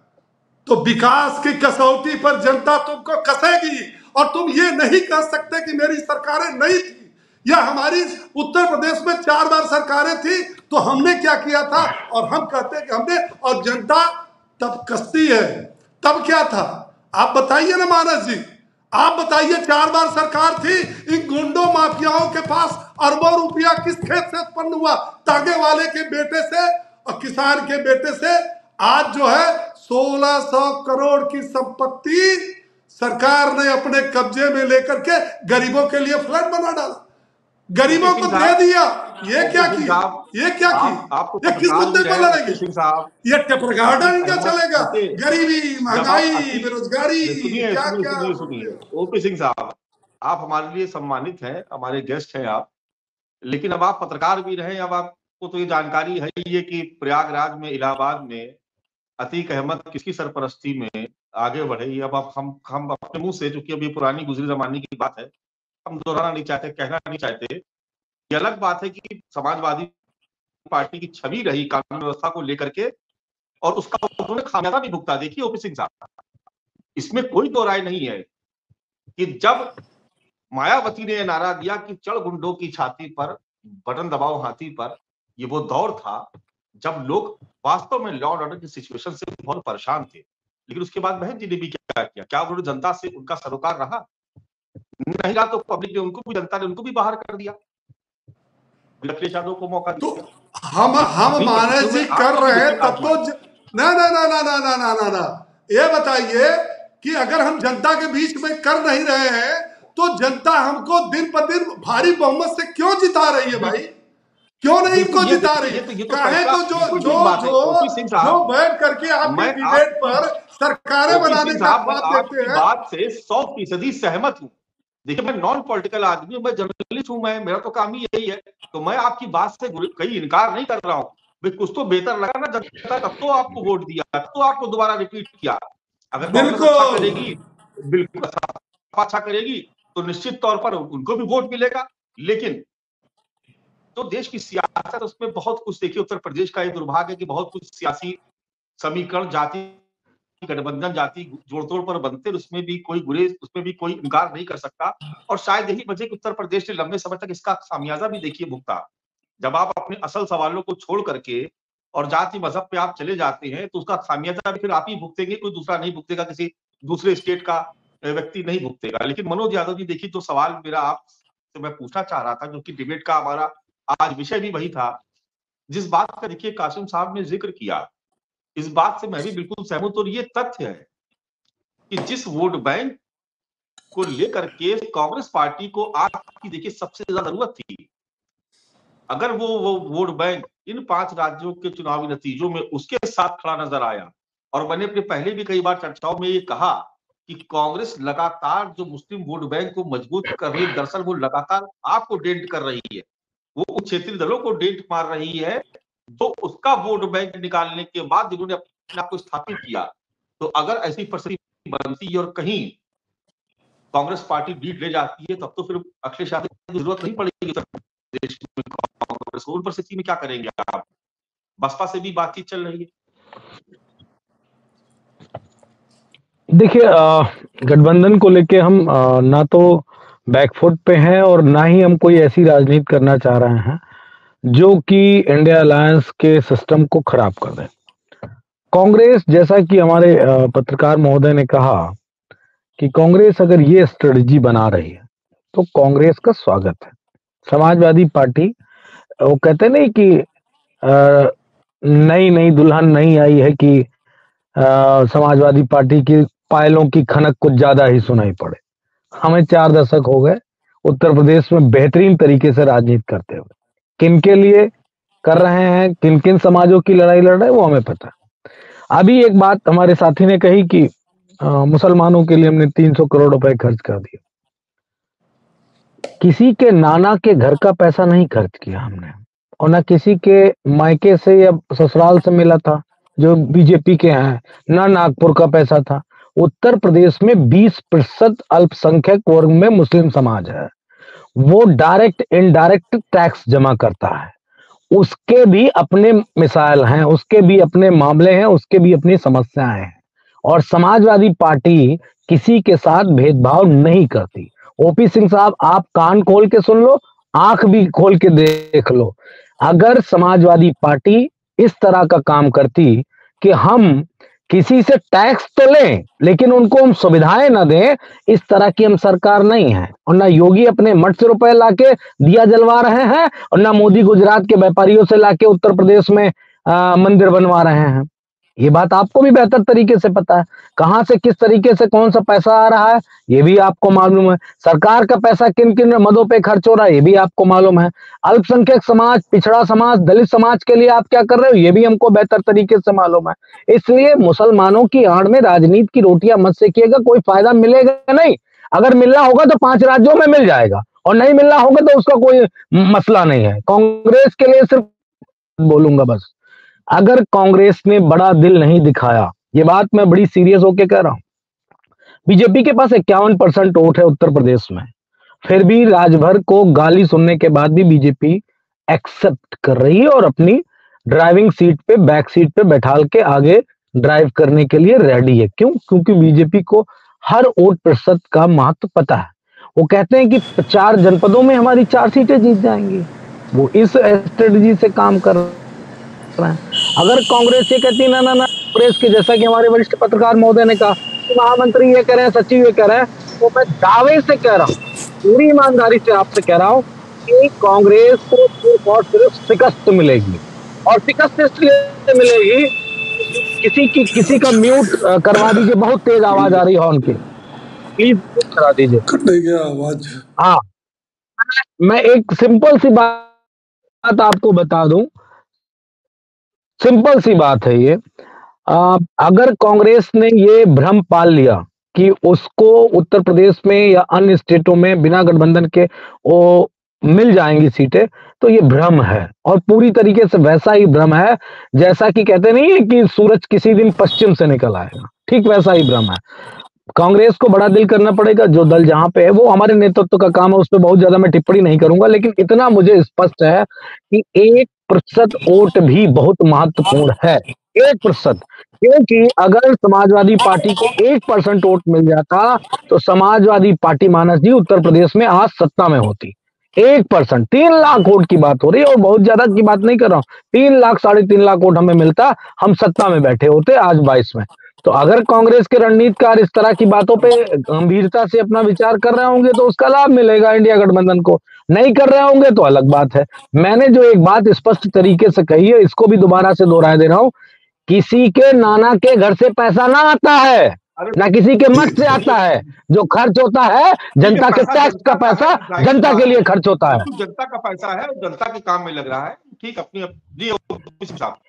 तो विकास की कसौटी पर जनता तुमको कसेगी। और तुम ये नहीं कह सकते कि मेरी सरकारें नहीं थी, या हमारी उत्तर प्रदेश में 4 बार सरकारें थी तो हमने क्या किया था, और हम कहते हैं कि हमने, और जनता तब कसती है। तब क्या था आप बताइए ना मानस जी, आप बताइए। 4 बार सरकार थी, इन गुंडों माफियाओं के पास अरबों रुपया किस खेत से उत्पन्न हुआ, तागे वाले के बेटे से और किसान के बेटे से। आज जो है 1600 करोड़ की संपत्ति सरकार ने अपने कब्जे में लेकर के गरीबों के लिए फ्लड बना डाला, गरीबों को दे दिया। ये क्या किया, ये क्या किया, ये किस मुद्दे पर लड़ेंगे? ये टेपर गार्डन इनका चलेगा, गरीबी महंगाई बेरोजगारी क्या क्या। ओपी सिंह साहब, आप हमारे लिए सम्मानित हैं, हमारे गेस्ट हैं आप, लेकिन अब आप पत्रकार भी रहे। अब आपको तो ये जानकारी है ये कि प्रयागराज में, इलाहाबाद में अतीक अहमद किसकी सरपरस्ती में आगे बढ़े। अब हम अपने मुंह से, चूंकि अब ये पुरानी गुजरी जमाने की बात है, हम दोहराना नहीं चाहते, कहना नहीं चाहते। ये अलग बात है कि समाजवादी पार्टी की छवि रही कानून व्यवस्था को लेकर के, और उसका उन्होंने खामियाजा भी भुगता। देखिए ओपी सिंह साहब, इसमें कोई दो राय नहीं है कि जब मायावती ने नारा दिया कि चढ़ गुंडों की छाती पर, बटन दबाओ हाथी पर, ये वो दौर था जब लोग वास्तव में लॉ एंड ऑर्डर की सिचुएशन से बहुत परेशान थे। लेकिन उसके बाद बहन जी ने भी क्या किया, क्या उन्होंने जनता से उनका सरोकार रहा? नहीं रहा, तो पब्लिक ने उनको भी, जनता ने उनको भी बाहर कर दिया, अखिलेश यादव को मौका दिया। तो हम मानस जी कर रहे हैं तब तो ना ना ना ना ना ना ना ना ना ये बताइए कि अगर हम जनता के बीच में कर नहीं रहे हैं तो जनता हमको दिन पर दिन भारी बहुमत से क्यों जिता रही है भाई? क्यों नहीं इनको जिता रही है? काहे तो जो बैठ करके आपके डिबेट पर सरकारें बनाने का बात देते हैं, बात से 100% सहमत हूँ। देखिए, मैं नॉन पॉलिटिकल आदमी हूँ, मैं जर्नलिस्ट हूँ, मैं, मेरा तो काम ही यही है। तो मैं आपकी बात से कहीं इनकार नहीं कर रहा हूँ। भाई कुछ तो बेहतर लगा ना जनता, तब तो आपको वोट दिया, तब तो आपको दोबारा रिपीट किया। अगर कांग्रेस अच्छा करेगी, बिल्कुल अच्छा करेगी, तो निश्चित तौर पर उनको भी वोट मिलेगा। लेकिन तो देश की सियासत, उसमें बहुत कुछ, देखिए उत्तर प्रदेश का ये दुर्भाग्य है कि बहुत कुछ सियासी समीकरण, जाति गठबंधन, जाति जोड़तोड़ पर बनते, उसमें भी कोई गुरेज, उसमें भी कोई इनकार नहीं कर सकता। और शायद यही वजह कि उत्तर प्रदेश ने लंबे समय तक इसका खामियाजा भी देखिए भुगता। जब आप अपने असल सवालों को छोड़ करके और जाति मजहब पे आप चले जाते हैं तो उसका खामियाजा भी फिर आप ही भुगतेंगे, कोई दूसरा नहीं भुगतेगा, किसी दूसरे स्टेट का व्यक्ति नहीं भुगतेगा। लेकिन मनोज यादव जी, देखिए जो सवाल मेरा आपसे मैं पूछना चाह रहा था, जो कि डिबेट का हमारा आज विषय भी वही था, जिस बात का देखिए कासिम साहब ने जिक्र किया, इस बात से मैं भी बिल्कुल सहमत। और ये तथ्य है कि जिस वोट बैंक को लेकर के कांग्रेस पार्टी को आज की देखिए सबसे ज्यादा जरूरत थी, अगर वो वोट बैंक इन 5 राज्यों के चुनावी नतीजों में उसके साथ खड़ा नजर आया, और मैंने अपने पहले भी कई बार चर्चाओं में ये कहा कि कांग्रेस लगातार जो मुस्लिम वोट बैंक को मजबूत कर रही है, दरअसल वो लगातार आपको डेंट कर रही है, वो उन क्षेत्रीय दलों को डेंट मार रही है जो उसका वोट बैंक निकालने के बाद जिन्होंने अपने आप को स्थापित किया। तो अगर ऐसी परिस्थिति बनती है और कहीं कांग्रेस पार्टी लीड ले जाती है, तब तो फिर अखिलेश यादव की जरूरत नहीं पड़ेगी उत्तर प्रदेश में कांग्रेस को। उन परिस्थिति में क्या करेंगे आप? बसपा से भी बातचीत चल रही है। देखिए, गठबंधन को लेके हम ना तो बैकफुट पे हैं और ना ही हम कोई ऐसी राजनीति करना चाह रहे हैं जो कि इंडिया अलायंस के सिस्टम को खराब कर दे। कांग्रेस, जैसा कि हमारे पत्रकार महोदय ने कहा कि कांग्रेस अगर ये स्ट्रेटजी बना रही है तो कांग्रेस का स्वागत है। समाजवादी पार्टी, वो कहते नहीं कि नई नई दुल्हन नहीं आई है कि समाजवादी पार्टी की पायलों की खनक कुछ ज्यादा ही सुनाई पड़े। हमें 4 दशक हो गए उत्तर प्रदेश में बेहतरीन तरीके से राजनीति करते हुए। किन के लिए कर रहे हैं, किन किन समाजों की लड़ाई लड़ रहे हैं, वो हमें पता है। अभी एक बात हमारे साथी ने कही कि मुसलमानों के लिए हमने 300 करोड़ रुपए खर्च कर दिए। किसी के नाना के घर का पैसा नहीं खर्च किया हमने, और ना किसी के मायके से या ससुराल से मिला था जो बीजेपी के हैं, ना नागपुर का पैसा था। उत्तर प्रदेश में 20% अल्पसंख्यक वर्ग में मुस्लिम समाज है, वो डायरेक्ट इनडायरेक्ट टैक्स जमा करता है, उसके भी अपने मिसाइल हैं, उसके भी अपने मामले हैं, उसके भी अपनी समस्याएं हैं, और समाजवादी पार्टी किसी के साथ भेदभाव नहीं करती। ओपी सिंह साहब, आप कान खोल के सुन लो, आंख भी खोल के देख लो। अगर समाजवादी पार्टी इस तरह का काम करती कि हम किसी से टैक्स तो लें लेकिन उनको हम सुविधाएं ना दें, इस तरह की हम सरकार नहीं है। और ना योगी अपने मठ से रुपए लाके दिया जलवा रहे हैं, और ना मोदी गुजरात के व्यापारियों से लाके उत्तर प्रदेश में मंदिर बनवा रहे हैं। ये बात आपको भी बेहतर तरीके से पता है, कहां से किस तरीके से कौन सा पैसा आ रहा है ये भी आपको मालूम है। सरकार का पैसा किन किन मदों पे खर्च हो रहा है ये भी आपको मालूम है। अल्पसंख्यक समाज, पिछड़ा समाज, दलित समाज के लिए आप क्या कर रहे हो ये भी हमको बेहतर तरीके से मालूम है। इसलिए मुसलमानों की आड़ में राजनीति की रोटियां मत सेकिएगा, कोई फायदा मिलेगा नहीं। अगर मिलना होगा तो 5 राज्यों में मिल जाएगा, और नहीं मिलना होगा तो उसका कोई मसला नहीं है। कांग्रेस के लिए सिर्फ बोलूंगा बस, अगर कांग्रेस ने बड़ा दिल नहीं दिखाया, ये बात मैं बड़ी सीरियस होके कह रहा हूं, बीजेपी के पास 51% वोट है उत्तर प्रदेश में, फिर भी राजभर को गाली सुनने के बाद भी बीजेपी एक्सेप्ट कर रही है और अपनी ड्राइविंग सीट पे, बैक सीट पे बैठाल के आगे ड्राइव करने के लिए रेडी है। क्यों? क्योंकि बीजेपी को हर वोट प्रतिशत का महत्व पता है। वो कहते हैं कि 4 जनपदों में हमारी 4 सीटें जीत जाएंगी, वो इस स्ट्रेटजी से काम कर रहे हैं। अगर कांग्रेस ये कहती ना ना ना, कांग्रेस के जैसा कि हमारे वरिष्ठ पत्रकार महोदय ने कहा कि महामंत्री ये कह रहे हैं, सचिव ये कह रहे हैं, तो मैं दावे से कह रहा हूँ, पूरी ईमानदारी से आपसे कह रहा हूँ कि कांग्रेस को सिर्फ और सिर्फ शिकस्त मिलेगी, और शिकस्त इसलिए मिलेगी, किसी का म्यूट करवा दीजिए, बहुत तेज आवाज आ रही है हॉर्न की, प्लीज करा दीजिए। आवाज। हाँ, मैं एक सिंपल सी बात आपको बता दूं, सिंपल सी बात है ये। अगर कांग्रेस ने ये भ्रम पाल लिया कि उसको उत्तर प्रदेश में या अन्य स्टेटों में बिना गठबंधन के वो मिल जाएंगी सीटें, तो ये भ्रम है, और पूरी तरीके से वैसा ही भ्रम है जैसा कि कहते नहीं है कि सूरज किसी दिन पश्चिम से निकल आएगा, ठीक वैसा ही भ्रम है। कांग्रेस को बड़ा दिल करना पड़ेगा, जो दल जहां पे है वो हमारे नेतृत्व का काम है, उस पर बहुत ज्यादा मैं टिप्पणी नहीं करूंगा, लेकिन इतना मुझे स्पष्ट है कि 1% वोट भी बहुत महत्वपूर्ण है, 1%। क्योंकि अगर समाजवादी पार्टी को 1% वोट मिल जाता तो समाजवादी पार्टी, मानस जी, उत्तर प्रदेश में आज सत्ता में होती। 1%, 3 लाख वोट की बात हो रही है, और बहुत ज्यादा की बात नहीं कर रहा हूं, 3 लाख 3.5 लाख वोट हमें मिलता, हम सत्ता में बैठे होते आज 22 में। तो अगर कांग्रेस के रणनीतिकार इस तरह की बातों पे गंभीरता से अपना विचार कर रहे होंगे तो उसका लाभ मिलेगा इंडिया गठबंधन को, नहीं कर रहे होंगे तो अलग बात है। मैंने जो एक बात स्पष्ट तरीके से कही है, इसको भी दोबारा से दोहराए दे रहा हूं, किसी के नाना के घर से पैसा ना आता है, ना किसी के मठ से आता है, जो खर्च होता है जनता के टैक्स का पैसा जनता के लिए खर्च होता है, जनता का पैसा है, जनता के काम में लग रहा है। ठीक, अपनी ओपी सिंह साहब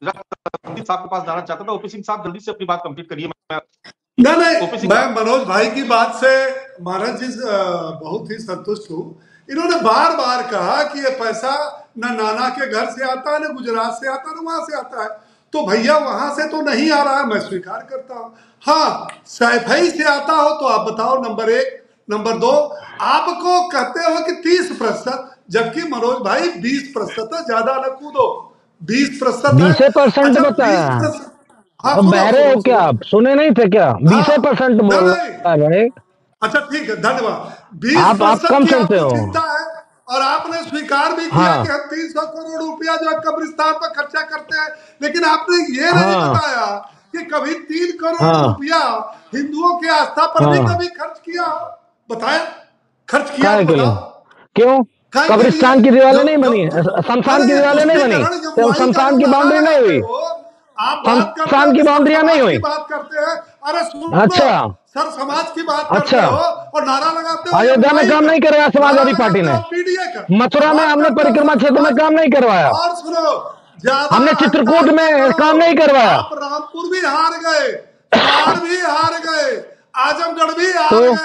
के पास जाना चाहता था। ओपी सिंह साहब जल्दी से अपनी बात कंप्लीट करिए। नहीं, मैं मनोज भाई की बात से महाराज जी बहुत ही संतुष्ट हूँ। इन्होंने बार बार कहा कि ये पैसा न नाना के घर से आता है, न गुजरात से आता है, न वहां से आता है। तो भैया वहां से तो नहीं आ रहा है, मैं स्वीकार करता हूँ। हाँ, सैफई से आता हो तो आप बताओ, नंबर 1। नंबर 2, आपको कहते हो कि 30%, जबकि मनोज भाई 20% है, ज्यादा न कूदो, 20% है। 20% बताया, अब बहरे हो क्या आप? सुने नहीं थे क्या? 20% बोल रहा है भाई। अच्छा ठीक है, धन्यवाद। 20% की आपको चिंता है, और आपने स्वीकार भी किया कि हम 300 करोड़ रुपया जो है कब्रिस्तान पर खर्चा करते हैं, लेकिन आपने ये नहीं बताया कि कभी 3 करोड़ रुपया हिंदुओं के आस्था पर भी कभी खर्च किया? बताया, खर्च किया? बताओ क्यों? कब्रिस्तान की दीवारें नहीं बनी, शमशान की दीवारें नहीं बनी, शमशान की बाउंड्री नहीं हुई, शमशान की बाउंड्रियां नहीं हुई। बात करते हैं, अरे अच्छा, सर समाज की बात करते हो और नारा लगाते हो। अयोध्या में काम नहीं करवाया समाजवादी पार्टी ने, मथुरा में हमने परिक्रमा क्षेत्र में काम नहीं करवाया, और सुनो, हमने चित्रकूट में काम नहीं करवाया, आप रामपुर भी हार गए, धार भी हार गए, आजमगढ़ भी हार गए,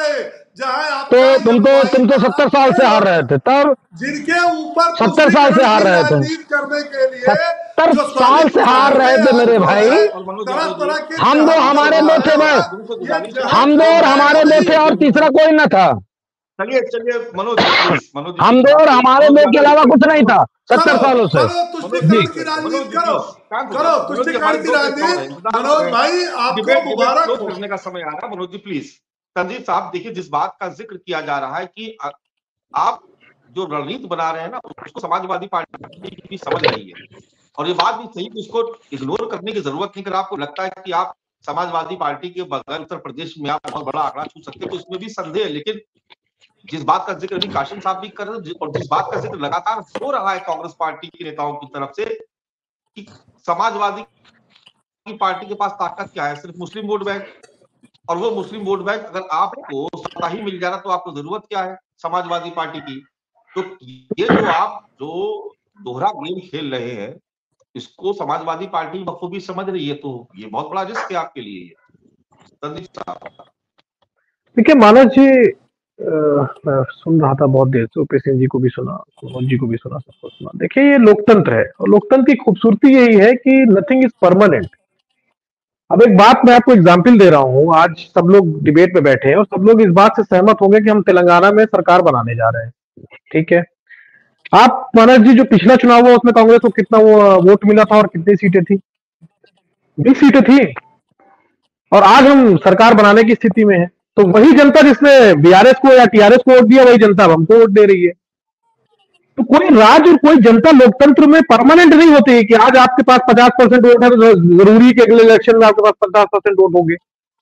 जहां तो आपका तुम तो 70 साल से हार रहे थे तब, जिनके ऊपर 70 साल से हार रहे थे, राजनीति करने के लिए 70 जो साल से हार रहे थे मेरे भाई। तरह तरह के हम दो हमारे में थे भाई, हम दो और हमारे में थे और तीसरा कोई न था। चलिए चलिए मनोज हम दो और हमारे में के अलावा कुछ नहीं था 70 सालों से। तुष्टिकरण की राजनीति करो तुष्टिकरण की राजनीति। मनोज भाई आपको मुबारक हो। करने का समय आ रहा है। मनोज जी प्लीज। संजीव साहब देखिए, जिस बात का जिक्र किया जा रहा है कि आप जो रणनीति बना रहे हैं ना, उसको समाजवादी पार्टी भी समझ रही है, और ये बात भी सही कि उसको इग्नोर करने की जरूरत नहीं। अगर आपको लगता है कि आप समाजवादी पार्टी के बगैर उत्तर प्रदेश में आप बहुत बड़ा आंकड़ा छू सकते हैं, तो उसमें भी संदेह है। लेकिन जिस बात का जिक्र अभी काशिम साहब भी कर रहे हैं, और जिस बात का जिक्र लगातार हो रहा है कांग्रेस पार्टी के नेताओं की तरफ से, कि समाजवादी पार्टी के पास ताकत क्या है? सिर्फ मुस्लिम वोट बैंक, और वो मुस्लिम वोट बैंक अगर आपको सत्ता ही मिल जा रहा तो आपको जरूरत क्या है समाजवादी पार्टी की? तो ये जो आप जो दोहरा गेम खेल रहे हैं, इसको समाजवादी पार्टी बखूबी समझ रही है, तो ये बहुत बड़ा रिस्क है आपके लिए। संदीप साहब देखिए मानस जी, मैं सुन रहा था बहुत देर से, ओपी सिंह जी को भी सुना, मनोज जी को भी सुना, सबको सुना। देखिए ये लोकतंत्र है, और लोकतंत्र की खूबसूरती यही है कि नथिंग इज परमानेंट। अब एक बात मैं आपको एग्जाम्पल दे रहा हूं, आज सब लोग डिबेट में बैठे हैं और सब लोग इस बात से सहमत होंगे कि हम तेलंगाना में सरकार बनाने जा रहे हैं, ठीक है। आप मनोज जी, जो पिछला चुनाव हुआ उसमें कांग्रेस को कितना वोट मिला था और कितनी सीटें थी? 20 सीटें थी, और आज हम सरकार बनाने की स्थिति में है। तो वही जनता जिसने बीआरएस को या टीआरएस को वोट दिया, वही जनता अब हमको वोट दे रही है। तो कोई राज्य और कोई जनता लोकतंत्र में परमानेंट नहीं होती है कि आज आपके पास 50% वोट है तो जरूरी के अगले इलेक्शन में आपके पास 50% वोट होंगे।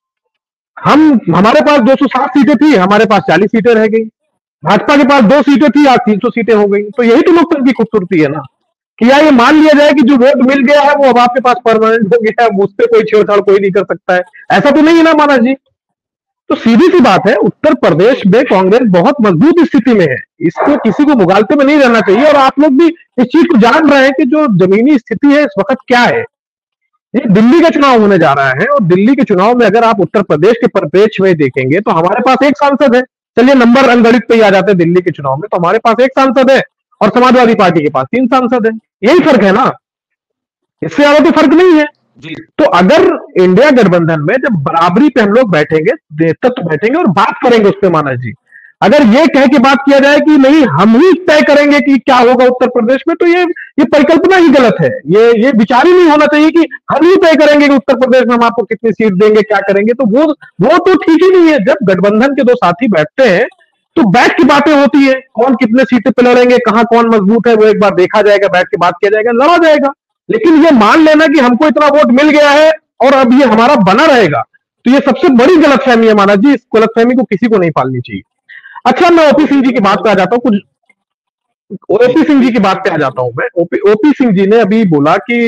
हमारे पास 260 सीटें थी, हमारे पास 40 सीटें रह गई। भाजपा के पास 2 सीटें थी, आज 300 सीटें हो गई। तो यही तो लोकतंत्र की खूबसूरती है ना, कि या ये मान लिया जाए कि जो वोट मिल गया है वो अब आपके पास परमानेंट हो गया है, उस पर कोई छेड़छाड़ कोई नहीं कर सकता है। ऐसा तो नहीं है ना माना जी। तो सीधी सी बात है, उत्तर प्रदेश में कांग्रेस बहुत मजबूत स्थिति में है, इसको किसी को मुगालते में नहीं रहना चाहिए। और आप लोग भी इस चीज को जान रहे हैं कि जो जमीनी स्थिति है इस वक्त क्या है। ये दिल्ली का चुनाव होने जा रहा है, और दिल्ली के चुनाव में अगर आप उत्तर प्रदेश के परिप्रेक्ष्य में देखेंगे तो हमारे पास एक सांसद है। चलिए नंबर अंगणित पे ही आ जाते हैं दिल्ली के चुनाव में, तो हमारे पास एक सांसद है और समाजवादी पार्टी के पास 3 सांसद है। यही फर्क है ना, इससे ज्यादा तो फर्क नहीं है। तो अगर इंडिया गठबंधन में जब बराबरी पे हम लोग बैठेंगे, नेतृत्व बैठेंगे और बात करेंगे उस पर मानस जी, अगर ये कह के बात किया जाए कि नहीं हम ही तय करेंगे कि क्या होगा उत्तर प्रदेश में, तो ये परिकल्पना ही गलत है। ये विचार ही नहीं होना चाहिए कि हम ही तय करेंगे कि उत्तर प्रदेश में हम आपको कितनी सीट देंगे, क्या करेंगे। तो वो तो ठीक ही नहीं है। जब गठबंधन के 2 साथी बैठते हैं तो बैठ की बातें होती है, कौन कितने सीटें पे लड़ेंगे, कहां कौन मजबूत है, वो एक बार देखा जाएगा, बैठ के बात किया जाएगा, लड़ा जाएगा। लेकिन ये मान लेना कि हमको इतना वोट मिल गया है और अब ये हमारा बना रहेगा, तो ये सबसे बड़ी गलतफहमी है माना जी। इस गलतफहमी को किसी को नहीं पालनी चाहिए। अच्छा, मैं ओपी सिंह जी की बात पे आ जाता हूँ। कुछ ओपी सिंह जी की बात पे आ जाता हूं मैं। ओपी सिंह जी ने अभी बोला कि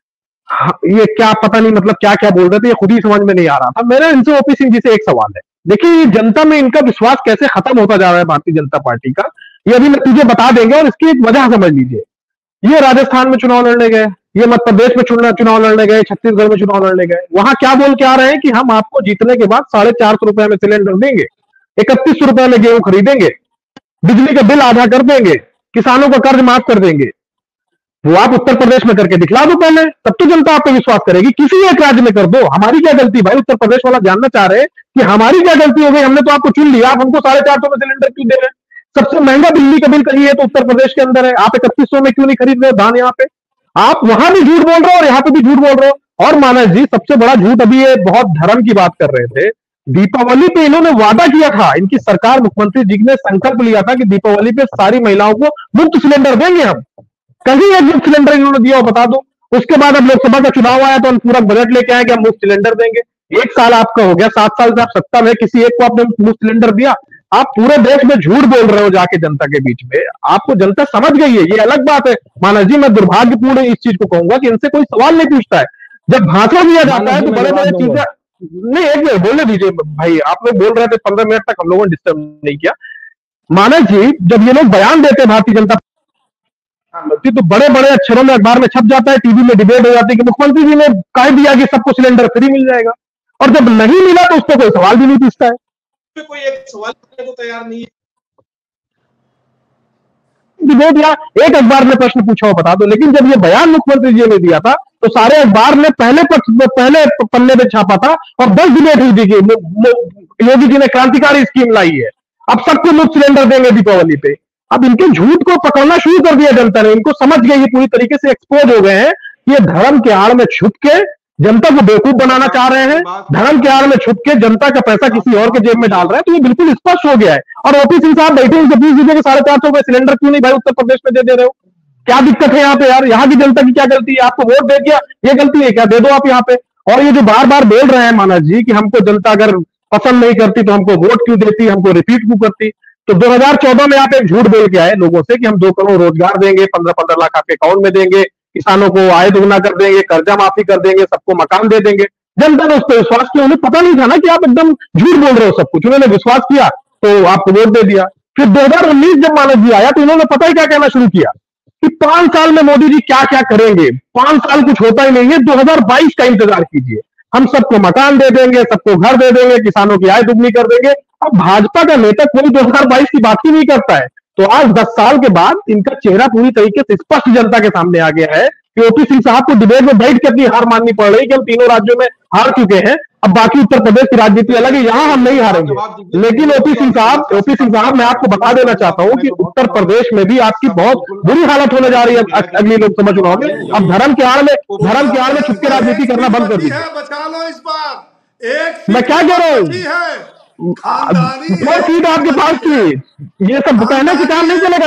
ये क्या पता नहीं, मतलब क्या क्या बोल रहे थे, ये खुद ही समझ में नहीं आ रहा था। मेरा इनसे ओपी सिंह जी से एक सवाल है। देखिए जनता में इनका विश्वास कैसे खत्म होता जा रहा है भारतीय जनता पार्टी का, ये अभी नतीजे बता देंगे, और इसकी एक वजह समझ लीजिए। ये राजस्थान में चुनाव लड़ने गए, ये मध्य प्रदेश में चुनाव लड़ने गए, छत्तीसगढ़ में चुनाव लड़ने गए। वहां क्या बोल के आ रहे हैं कि हम आपको जीतने के बाद 450 रुपए में सिलेंडर देंगे, 3100 रुपए में गेहूं खरीदेंगे, बिजली का बिल आधा कर देंगे, किसानों का कर्ज माफ कर देंगे। वो आप उत्तर प्रदेश में करके दिखला दो पहले, तब तो जनता आप पे विश्वास करेगी। किसी एक राज्य में कर दो। हमारी क्या गलती भाई? उत्तर प्रदेश वाला जानना चाह रहे हैं कि हमारी क्या गलती हो गई, हमने तो आपको चुन लिया, आप हमको 450 में सिलेंडर क्यों दे रहे हैं? सबसे महंगा बिजली का बिल कहीं है तो उत्तर प्रदेश के अंदर है, आप 3100 में क्यों नहीं खरीद रहे धान? यहाँ पे आप वहां भी झूठ बोल रहे हो और यहाँ पे भी झूठ बोल रहे हो। और मानस जी, सबसे बड़ा झूठ, अभी ये बहुत धर्म की बात कर रहे थे, दीपावली पे इन्होंने वादा किया था, इनकी सरकार, मुख्यमंत्री जी ने संकल्प लिया था कि दीपावली पे सारी महिलाओं को मुफ्त सिलेंडर देंगे हम। कहीं एक मुफ्त सिलेंडर इन्होंने दिया हो बता दो। उसके बाद अब लोकसभा का चुनाव आया तो हम पूरा बजट लेके आए कि हम मुफ्त सिलेंडर देंगे। 1 साल आपका हो गया, 7 साल से आप सत्ता में, किसी एक को आपने मुफ्त सिलेंडर दिया? आप पूरे देश में झूठ बोल रहे हो जाके जनता के बीच में। आपको जनता समझ गई है, ये अलग बात है मानस जी। मैं दुर्भाग्यपूर्ण इस चीज को कहूंगा कि इनसे कोई सवाल नहीं पूछता है। जब भाषण दिया जाता है तो बड़े बड़े चीजें, नहीं एक मिनट बोलने दीजिए भाई, आप लोग बोल रहे थे 15 मिनट तक, हम लोगों ने डिस्टर्ब नहीं किया। मानस जी, जब ये लोग बयान देते हैं भारतीय जनता पार्टी, तो बड़े बड़े अक्षरों में अखबार में छप जाता है, टीवी में डिबेट हो जाती है कि मुख्यमंत्री जी ने कह दिया कि सबको सिलेंडर फ्री मिल जाएगा, और जब नहीं मिला तो उस पर कोई सवाल भी नहीं पूछता है। में कोई एक सवाल करने को तैयार नहीं है। दे दिया, एक अखबार में प्रश्न पूछा हो बता दो, लेकिन जब ये बयान मुख्यमंत्री जी ने दिया था तो सारे अखबार ने पहले पन्ने पे छापा था और 10 डिबेट हुई थी कि योगी जी ने क्रांतिकारी स्कीम लाई है, अब सबको मुफ्त सिलेंडर देंगे दीपावली पे। अब इनके झूठ को पकड़ना शुरू कर दिया जनता ने, इनको समझ गए, ये पूरी तरीके से एक्सपोज हो गए हैं कि ये धर्म के आड़ में छुप के जनता को बेवकूफ बनाना चाह रहे हैं, धर्म के आड़ में छुप के जनता का पैसा किसी और के जेब में डाल रहे हैं। तो ये बिल्कुल स्पष्ट हो गया है। और ओपी सिंह साहब बैठे उनसे पूछ दीजिए कि 450 रुपए सिलेंडर क्यों नहीं भाई उत्तर प्रदेश में दे रहे हो, क्या दिक्कत है यहाँ पे यार, यहाँ की जनता की क्या गलती है, आपको वोट दे दिया ये गलती है क्या, दे दो आप यहाँ पे। और ये जो बार बार बोल रहे हैं मानस जी कि हमको जनता अगर पसंद नहीं करती तो हमको वोट क्यों देती, हमको रिपीट क्यों करती, तो 2014 में आप एक झूठ बोल के आए लोगों से कि हम 2 करोड़ रोजगार देंगे, 15-15 लाख आपके अकाउंट में देंगे, किसानों को आय दोगुना कर देंगे, कर्जा माफी कर देंगे, सबको मकान दे देंगे। जनता ने उस पर विश्वास किया, उन्हें पता नहीं था ना कि आप एकदम झूठ बोल रहे हो सब कुछ, उन्होंने विश्वास किया तो आपको वोट दे दिया। फिर 2019 जब मानस जी आया तो इन्होंने पता ही क्या कहना शुरू किया कि 5 साल में मोदी जी क्या क्या करेंगे, 5 साल कुछ होता ही नहीं है, 2022 का इंतजार कीजिए, हम सबको मकान दे देंगे, सबको घर दे देंगे, किसानों की आय दुगनी कर देंगे। अब भाजपा का नेता कोई 2022 की बात ही नहीं करता है। तो आज 10 साल के बाद इनका चेहरा पूरी तरीके से स्पष्ट जनता के सामने आ गया है कि ओपी सिंह साहब को डिबेट में बैठ के अपनी हार माननी पड़ रही कि हम तीनों राज्यों में हार चुके हैं, अब बाकी उत्तर प्रदेश की राजनीति अलग है, यहां हम नहीं हारेंगे। लेकिन ओपी सिंह साहब मैं आपको बता देना चाहता हूं कि उत्तर प्रदेश में भी आपकी बहुत बुरी हालत होने जा रही है अगली लोकसभा चुनाव में। अब धर्म के आड़ में छुप के राजनीति करना बंद कर दीजिए। बचा लो इस बार, मैं क्या कह रहा हूँ, वो सीट आपके पास थी, ये सब कहने से काम नहीं चलेगा।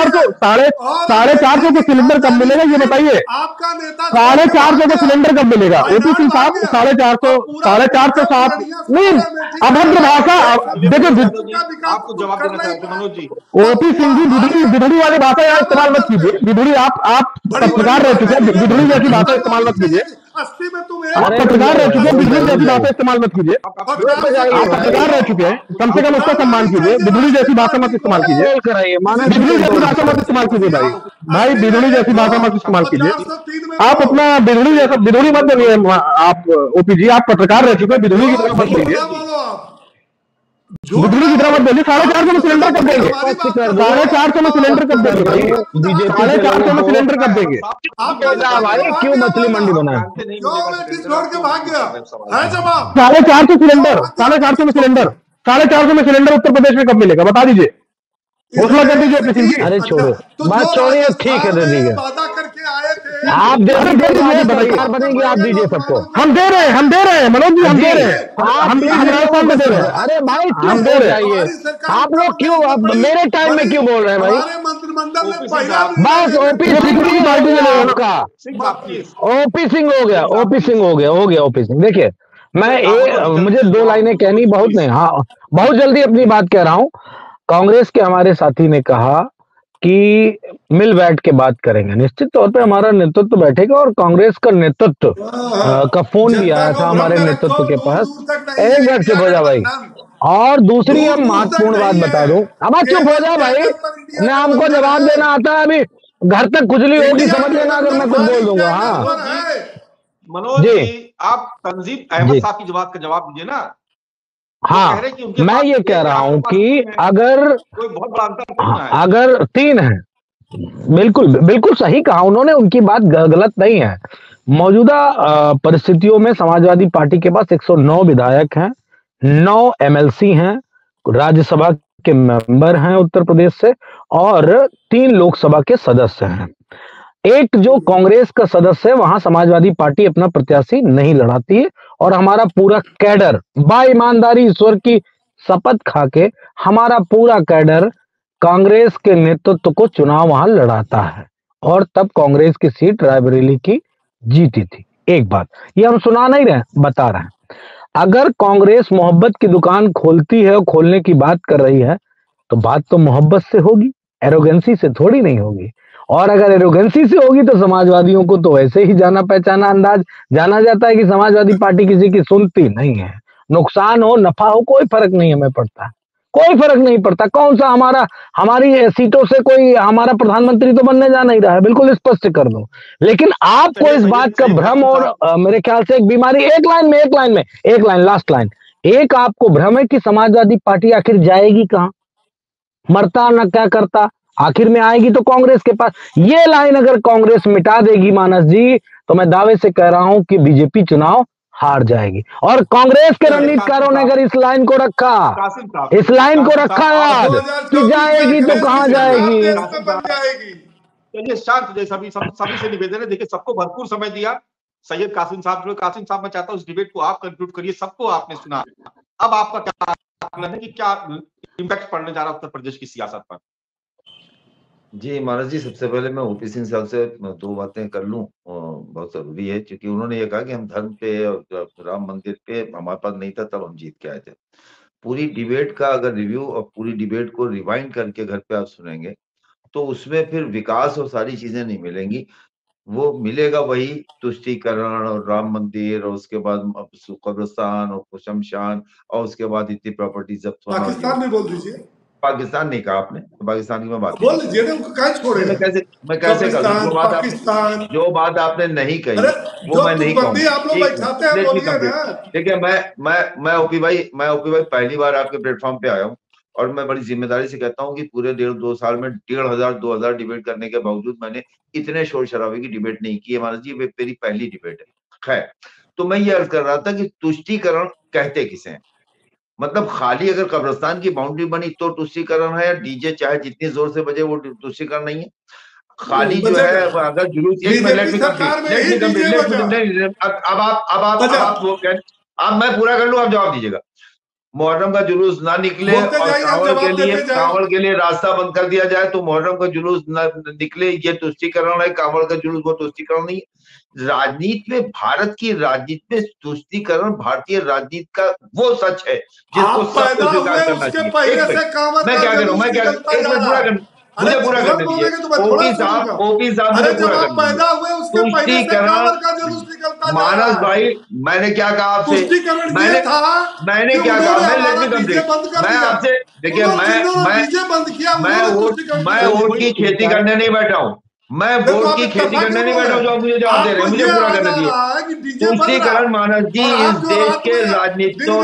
450 के सिलेंडर कब मिलेगा ये बताइए, आपका नेता 450 का सिलेंडर कब मिलेगा ओपी सिंह साहब, 450 साहब नहीं, अभद्र भाषा देखो, आपको जवाब देना चाहते हैं मनोज जी। ओपी सिंह जी विधुड़ी वाली भाषा यहाँ इस्तेमाल मत कीजिए, विधुड़ी आप पत्रकार रह चुके हैं, विधुड़ी जैसी भाषा इस्तेमाल मत कीजिए, आप पत्रकार रह चुके हैं, विधुड़ी जैसी भाषा इस्तेमाल मत कीजिए, आप पत्रकार रह चुके हैं, कम से कम उसका सम्मान कीजिए, विधुड़ी जैसी भाषा मत इस्तेमाल कीजिए, विधुड़ी जैसी भाषा मत इस्तेमाल कीजिए भाई विधुड़ी जैसी भाषा मत इस्तेमाल कीजिए, आप अपना विधुड़ी मत बनिए, आप ओपी जी आप पत्रकार रह चुके हैं, विधुड़ी की तरह मत कीजिए, विधुड़ी की तरह मत बोलिए। 450 में सिलेंडर कब देंगे, 450 में सिलेंडर कब देंगे भाई, 450 में सिलेंडर कब देंगे भाई, क्यों मछली मंडी बनाए, 450 सिलेंडर, 450 में सिलेंडर, 450 में सिलेंडर उत्तर प्रदेश में कब मिलेगा बता दीजिए, घोषणा कर दीजिए अपनी सिंह। अरे छोड़ो बात छोड़िए, ठीक है दे दीजिए, आप दे दीजिए, बनेंगे आप दीजिए सबको, हम दे रहे हैं मनोज जी, हम दे रहे हैं, हम राजस्थान में दे रहे हैं। अरे भाई क्यों दे रहे हैं आप लोग, क्यों आप मेरे टाइम में क्यों बोल रहे हैं भाई, बस ओपी सिंह पार्टी में आपका ओपी सिंह हो गया, ओपी सिंह हो गया ओपी सिंह। देखिए मुझे 2 लाइनें कहनी बहुत नहीं, हाँ बहुत जल्दी अपनी बात कह रहा हूं। कांग्रेस के हमारे साथी ने कहा कि मिल बैठ के बात करेंगे, निश्चित तौर पे हमारा नेतृत्व बैठेगा और कांग्रेस का नेतृत्व का फोन भी आया था हमारे नेतृत्व के पास। एक मिनट चुप हो जा भाई, और दूसरी हम महत्वपूर्ण बात बता दूं, अब चुप हो जा भाई, मैं हमको जवाब देना आता है, अभी घर तक खुजली होगी समझ लेना अगर मैं कुछ बोल दूंगा। हाँ मनोज जी आप तंजीम अहमद साहब की बात का जवाब दीजिए ना। हाँ मैं ये कह रहा हूं कि अगर कोई बहुत बड़ा अंतर अगर 3 है, बिल्कुल सही कहा उन्होंने, उनकी बात गलत नहीं है। मौजूदा परिस्थितियों में समाजवादी पार्टी के पास 109 विधायक हैं, 9 एमएलसी हैं, राज्यसभा के मेंबर हैं उत्तर प्रदेश से, और 3 लोकसभा के सदस्य हैं। एक जो कांग्रेस का सदस्य है वहां समाजवादी पार्टी अपना प्रत्याशी नहीं लड़ाती है, और हमारा पूरा कैडर बा ईमानदारी ईश्वर की शपथ खा के हमारा पूरा कैडर कांग्रेस के नेतृत्व को चुनाव वहां लड़ाता है, और तब कांग्रेस की सीट रायबरेली की जीती थी। एक बात ये हम सुना नहीं रहे, बता रहे हैं, अगर कांग्रेस मोहब्बत की दुकान खोलती है और खोलने की बात कर रही है तो बात तो मोहब्बत से होगी, एरोगेंसी से थोड़ी नहीं होगी। और अगर एरोगेंसी से होगी तो समाजवादियों को तो वैसे ही जाना पहचाना अंदाज जाना जाता है कि समाजवादी पार्टी किसी की सुनती नहीं है, नुकसान हो नफा हो कोई फर्क नहीं हमें पड़ता, कोई फर्क नहीं पड़ता। कौन सा हमारी सीटों से कोई हमारा प्रधानमंत्री तो बनने जा नहीं रहा है, बिल्कुल स्पष्ट कर दूं। लेकिन आपको इस बात का भ्रम और मेरे ख्याल से एक बीमारी, एक लाइन लास्ट लाइन, एक आपको भ्रम है कि समाजवादी पार्टी आखिर जाएगी कहां, मरता ना क्या करता, आखिर में आएगी तो कांग्रेस के पास। ये लाइन अगर कांग्रेस मिटा देगी मानस जी, तो मैं दावे से कह रहा हूं कि बीजेपी चुनाव हार जाएगी। और कांग्रेस के रणनीतिकारों ने अगर इस लाइन को रखा, इस लाइन को रखा याद कि जाएगी तो कहां जाएगी। चलिए शांत, जैसे सभी से निवेदन है, देखिए सबको भरपूर समय दिया। सैयद कासिम साहब, जो कासिम साहब, मैं चाहता हूँ इस डिबेट को आप कंक्लूड करिए, सबको आपने सुना, अब आपका क्या आकलन है कि क्या इम्पैक्ट पड़ने जा रहा है उत्तर प्रदेश की सियासत पर? जी मानस जी, सबसे पहले मैं ओपी सिंह साहब से दो बातें कर लूं, बहुत जरूरी है, क्योंकि उन्होंने ये कहा कि हम धर्म पे और राम मंदिर पे हमारे पास नहीं था तब हम जीत के आए थे। पूरी डिबेट का अगर रिव्यू और पूरी डिबेट को रिवाइंड करके घर पे आप सुनेंगे तो उसमें फिर विकास और सारी चीजें नहीं मिलेंगी। वो मिलेगा वही तुष्टीकरण और राम मंदिर और उसके बाद कब्रिस्तान और शमशान और उसके बाद इतनी प्रॉपर्टी जब्त होना। पाकिस्तान में बोल दीजिए। पाकिस्तान नहीं कहा आपने, तो पाकिस्तान की मैं बात बोल लीजिए ना, उनको कहाँ छोड़े? मैं कैसे करूं? पाकिस्तान, जो बात आपने नहीं कही वो मैं नहीं कहूंगा। आप लोग बैठाते हैं, बोलिए ना। देखिए मैं ओपी भाई पहली बार आपके प्लेटफॉर्म पे आया हूँ और मैं बड़ी जिम्मेदारी से कहता हूँ कि पूरे 1.5-2 साल में 1,500-2,000 डिबेट करने के बावजूद मैंने इतने शोर शराबे की डिबेट नहीं की है महाराज जी, मेरी पहली डिबेट है। खैर, तो मैं ये अर्ज कर रहा था कि तुष्टीकरण कहते किसे हैं? मतलब खाली अगर कब्रिस्तान की बाउंड्री बनी तो तुष्टीकरण है, या डीजे चाहे जितनी जोर से बजे वो तुष्टीकरण नहीं है? खाली जो है अगर जुलूस, अब मैं पूरा कर लूं, आप जवाब दीजिएगा। मुहर्रम का जुलूस ना निकले और कांवड़ के लिए रास्ता बंद कर दिया जाए तो मुहर्रम का जुलूस न निकले, ये तुष्टीकरण है? कांवड़ का जुलूस वो तुष्टीकरण नहीं है। राजनीति में, भारत की राजनीति में तुष्टीकरण भारतीय राजनीति का वो सच है जिसको सबको स्वीकार करना चाहिए। मैं क्या करूं, मुझे पूरा करने दीजिए। ओपी साहब मुझे पूरा करने दीजिए। मानस भाई, मैंने क्या कहा आपसे? मैंने क्या कहा? मैं आपसे, देखिए मैं वोट की खेती करने नहीं बैठा हूँ, मैं वोट की खेती करने नहीं बैठा हूँ जो आप मुझे जवाब दे रहे हैं। मुझे पूरा करने दीजिए। तुष्टीकरण मानस जी इस देश के राजनीतिकों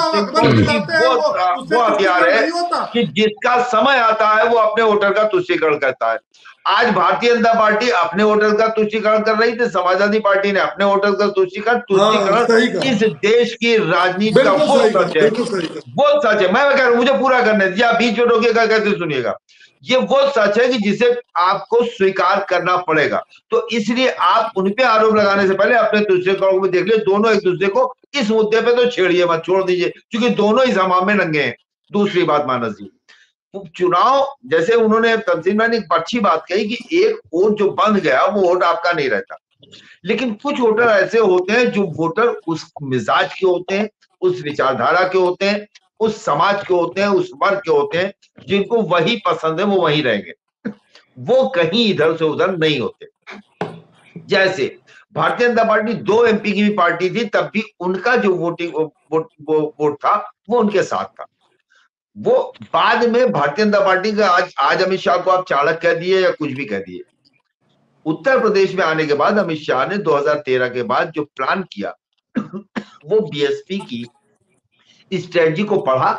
वो हथियार है कि जिसका समय आता है वो अपने वोटर का तुष्टीकरण करता है। आज भारतीय जनता पार्टी अपने वोटर का तुष्टीकरण कर रही थी, समाजवादी पार्टी ने अपने वोटर का तुष्टीकरण इस देश की राजनीति का वो सच है, वो सच है। मैं कह रहा हूं मुझे पूरा करने दीजिए, आप बीच में रोकिएगा, कैसे सुनिएगा। ये वो सच है कि जिसे आपको स्वीकार करना पड़ेगा। तो इसलिए आप उन पे आरोप लगाने से पहले अपने तुष्टीकरण को देख लिये, दोनों एक दूसरे को इस मुद्दे पे तो छेड़िए मत, छोड़ दीजिए, क्योंकि दोनों इस हमाम में नंगे हैं। दूसरी बात मानस जी, चुनाव, जैसे उन्होंने तंजीम ने एक अच्छी बात कही कि एक वोट जो बंद गया वो वोट आपका नहीं रहता, लेकिन कुछ वोटर ऐसे होते हैं जो वोटर उस मिजाज के होते हैं, उस विचारधारा के होते हैं, उस समाज के होते हैं, उस वर्ग के होते हैं, जिनको वही पसंद है वो वही रहेंगे, वो कहीं इधर से उधर नहीं होते। जैसे भारतीय जनता पार्टी 2 MP की भी पार्टी थी, तब भी उनका जो वोट था वो उनके साथ था। वो बाद में भारतीय जनता पार्टी का आज अमित शाह को आप चाणक्य कह दिए या कुछ भी कह दिए, उत्तर प्रदेश में आने के बाद अमित शाह ने 2013 के बाद जो प्लान किया वो बीएसपी की स्ट्रेटजी को पढ़ा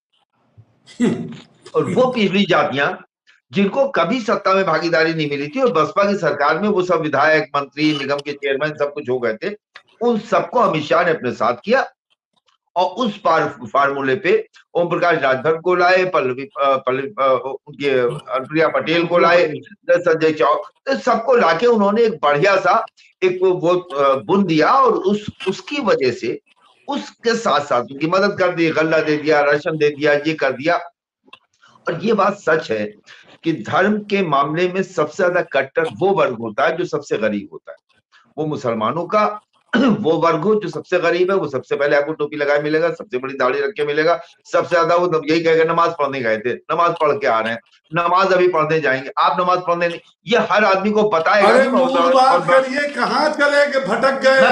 और वो पिछली जातियां जिनको कभी सत्ता में भागीदारी नहीं मिली थी और बसपा की सरकार में वो सब विधायक, मंत्री, निगम के चेयरमैन सब कुछ हो गए थे, उन सबको अमित शाह ने अपने साथ किया और उस फार्मूले पे ओम प्रकाश राजभर को लाए, उनके अनुप्रिया पटेल को लाए, संजय चौक, सबको लाके उन्होंने एक बढ़िया सा एक वो बुन दिया और उसकी वजह से उसके साथ साथ उनकी मदद कर दी, गल्ला दे दिया, राशन दे दिया, ये कर दिया। और ये बात सच है कि धर्म के मामले में सबसे ज्यादा कट्टर वो वर्ग होता है जो सबसे गरीब होता है। वो मुसलमानों का वो वर्ग हो जो सबसे गरीब है, वो सबसे पहले आपको टोपी लगाए मिलेगा, सबसे बड़ी दाढ़ी रख के मिलेगा, सबसे ज्यादा वो यही कहेगा नमाज पढ़ने गए थे, नमाज पढ़ के आ रहे हैं, नमाज अभी पढ़ने जाएंगे, आप नमाज पढ़ने नहीं, ये हर आदमी को बताएगा। कहाँ चले गए, भटक गए।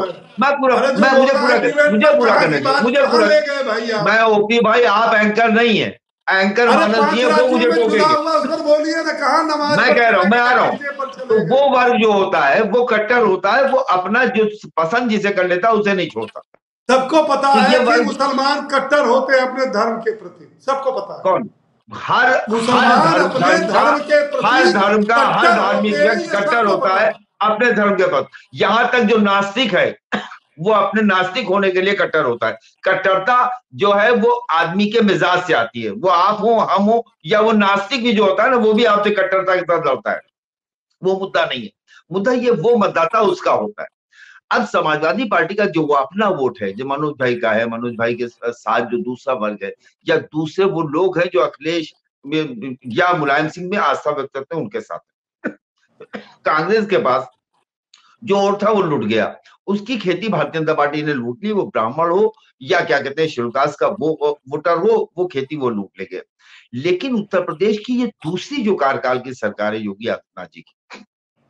मैं ओपी भाई, आप एंकर नहीं है, एंकर मानस जी वो मुझे टोकेंगे। मैं कह रहा हूँ, मैं आ रहा हूँ। तो वो वर्ग जो होता है वो कट्टर होता है, वो अपना जो पसंद जिसे कर लेता है उसे नहीं छोड़ता। सबको पता तो है ये कि वर्ग मुसलमान कट्टर होते हैं अपने धर्म के प्रति, सबको पता है। कौन? हर मुसलमान अपने धर्म के हर प्रति धर्म का हर कट्टर धार्मिक होते हैं, व्यक्ति ये कट्टर सबको होता पता है है। अपने धर्म के प्रति। यहां तक जो नास्तिक है वो अपने नास्तिक होने के लिए कट्टर होता है। कट्टरता जो है वो आदमी के मिजाज से आती है, वो आप हो हम हो, या वो नास्तिक भी जो होता है ना वो भी आपसे कट्टरता के साथ लड़ता है। वो मुद्दा नहीं है, मुद्दा ये वो मतदाता उसका होता है। अब समाजवादी पार्टी का जो वो अपना वोट है, जो मनोज भाई का है, मनोज भाई के साथ जो दूसरा वर्ग है, या दूसरे वो लोग हैं जो अखिलेश में या मुलायम सिंह में आस्था व्यक्त करते हैं, उनके साथ कांग्रेस के पास जो वोट था वो लूट गया। उसकी खेती भारतीय जनता पार्टी ने लूट ली। वो ब्राह्मण हो या क्या कहते हैं शिवकाश का वो वोटर हो, वो खेती वो लूट ले गए। लेकिन उत्तर प्रदेश की ये दूसरी जो कार्यकाल की सरकार है योगी आदित्यनाथ जी की,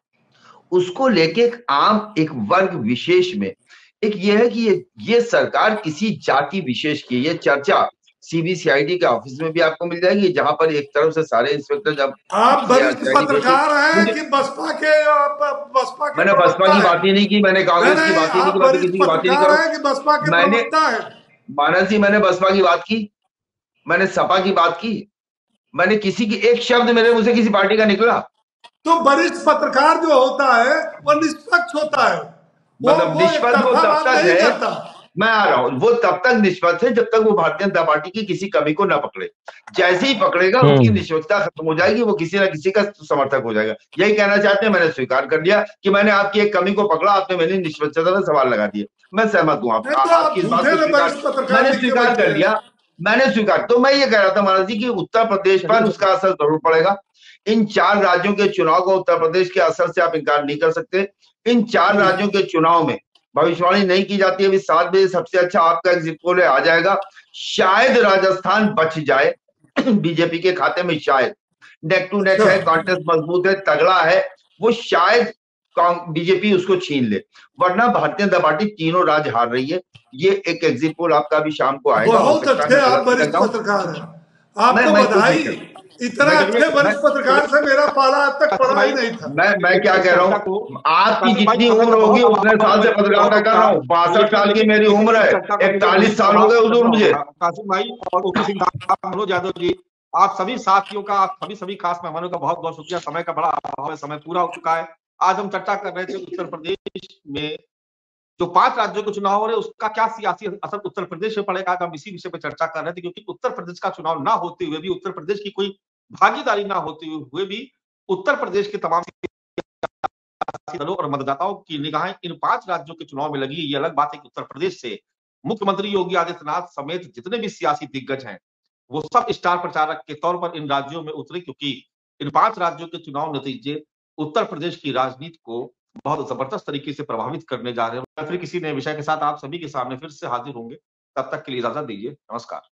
उसको लेके एक आम एक वर्ग विशेष में एक ये है कि ये सरकार किसी जाति विशेष की, ये चर्चा सीबीसीआईडी के ऑफिस में भी आपको मिल जाएगी, जहां पर एक तरफ से सारे इंस्पेक्टर जब आप वरिष्ठ पत्रकार हैं कि बसपा के मैंने बसपा की बात ही नहीं की, मैंने कांग्रेस की बात ही नहीं की, मैं तो किसी की बात ही नहीं पत्रकार करूं। हैं कि बसपा के मैंने प्रवक्ता है? मानस जी, मैंने बसपा की बात की, मैंने सपा की बात की, मैंने किसी की एक शब्द मेरे मुझसे किसी पार्टी का निकला? तो वरिष्ठ पत्रकार जो होता है वो निष्पक्ष होता है, मतलब निष्पक्ष वो तब तक नहीं है, करता। मैं आ रहा हूं, वो तब तक निष्पक्ष है जब तक वो भारतीय जनता पार्टी की किसी कमी को ना पकड़े। जैसे ही पकड़ेगा उसकी निष्पक्षता खत्म हो जाएगी, वो किसी ना किसी का समर्थक हो जाएगा। यही कहना चाहते हैं, मैंने स्वीकार कर लिया कि मैंने आपकी एक कमी को पकड़ा, आपने मेरी निष्पक्षता पर सवाल लगा दिए। मैं सहमत हूं आपकी इस बात को मैंने स्वीकार कर लिया, मैंने स्वीकार। तो मैं ये कह रहा था महाराज जी की उत्तर प्रदेश पर उसका असर जरूर पड़ेगा। इन 4 राज्यों के चुनाव को उत्तर प्रदेश के असर से आप इनकार नहीं कर सकते। इन 4 राज्यों के चुनाव में भविष्यवाणी नहीं की जाती है, अभी 7 बजे सबसे अच्छा आपका एग्जिट पोल आ जाएगा। शायद राजस्थान बच जाए बीजेपी के खाते में, शायद नेक टू नेक है, कॉन्टेस्ट मजबूत है, तगड़ा है, वो शायद बीजेपी उसको छीन ले, वरना भारतीय जनता पार्टी तीनों राज्य हार रही है। ये एक एग्जिट पोल आपका भी शाम को आएगा। बहुत अच्छे आप वरिष्ठ पत्रकार हैं, आपको बधाई। इतना अच्छे वरिष्ठ पत्रकार से मेरा पाला अब तक पड़ा ही नहीं था। मैं क्या कह रहा हूँ, आपकी जितनी उम्र होगी उतने साल से पत्रकारिता कर रहा हूँ। 62 साल की मेरी उम्र है, 41 साल हो गए हुजूर मुझे। कासिम भाई और ओपी सिंह मनोज यादव जी, आप सभी साथियों का, आप सभी खास मेहमानों का बहुत बहुत शुक्रिया। समय का बड़ा अभाव है, समय पूरा हो चुका है। आज हम चर्चा कर रहे थे उत्तर प्रदेश में जो 5 राज्यों के चुनाव हो रहे हैं उसका क्या सियासी असर उत्तर प्रदेश में पड़ेगा। हम इसी विषय पर चर्चा कर रहे थे, क्योंकि उत्तर प्रदेश का चुनाव ना होते हुए भी, उत्तर प्रदेश की कोई भागीदारी ना होते हुए भी उत्तर प्रदेश के तमाम दलों और मतदाताओं की निगाहें इन 5 राज्यों के चुनाव में लगी। ये अलग बात है कि उत्तर प्रदेश से मुख्यमंत्री योगी आदित्यनाथ समेत जितने भी सियासी दिग्गज हैं वो सब स्टार प्रचारक के तौर पर इन राज्यों में उतरे, क्योंकि इन 5 राज्यों के चुनाव नतीजे उत्तर प्रदेश की राजनीति को बहुत जबरदस्त तरीके से प्रभावित करने जा रहे हैं। फिर किसी नए विषय के साथ आप सभी के सामने फिर से हाजिर होंगे, तब तक के लिए इजाजत दीजिए, नमस्कार।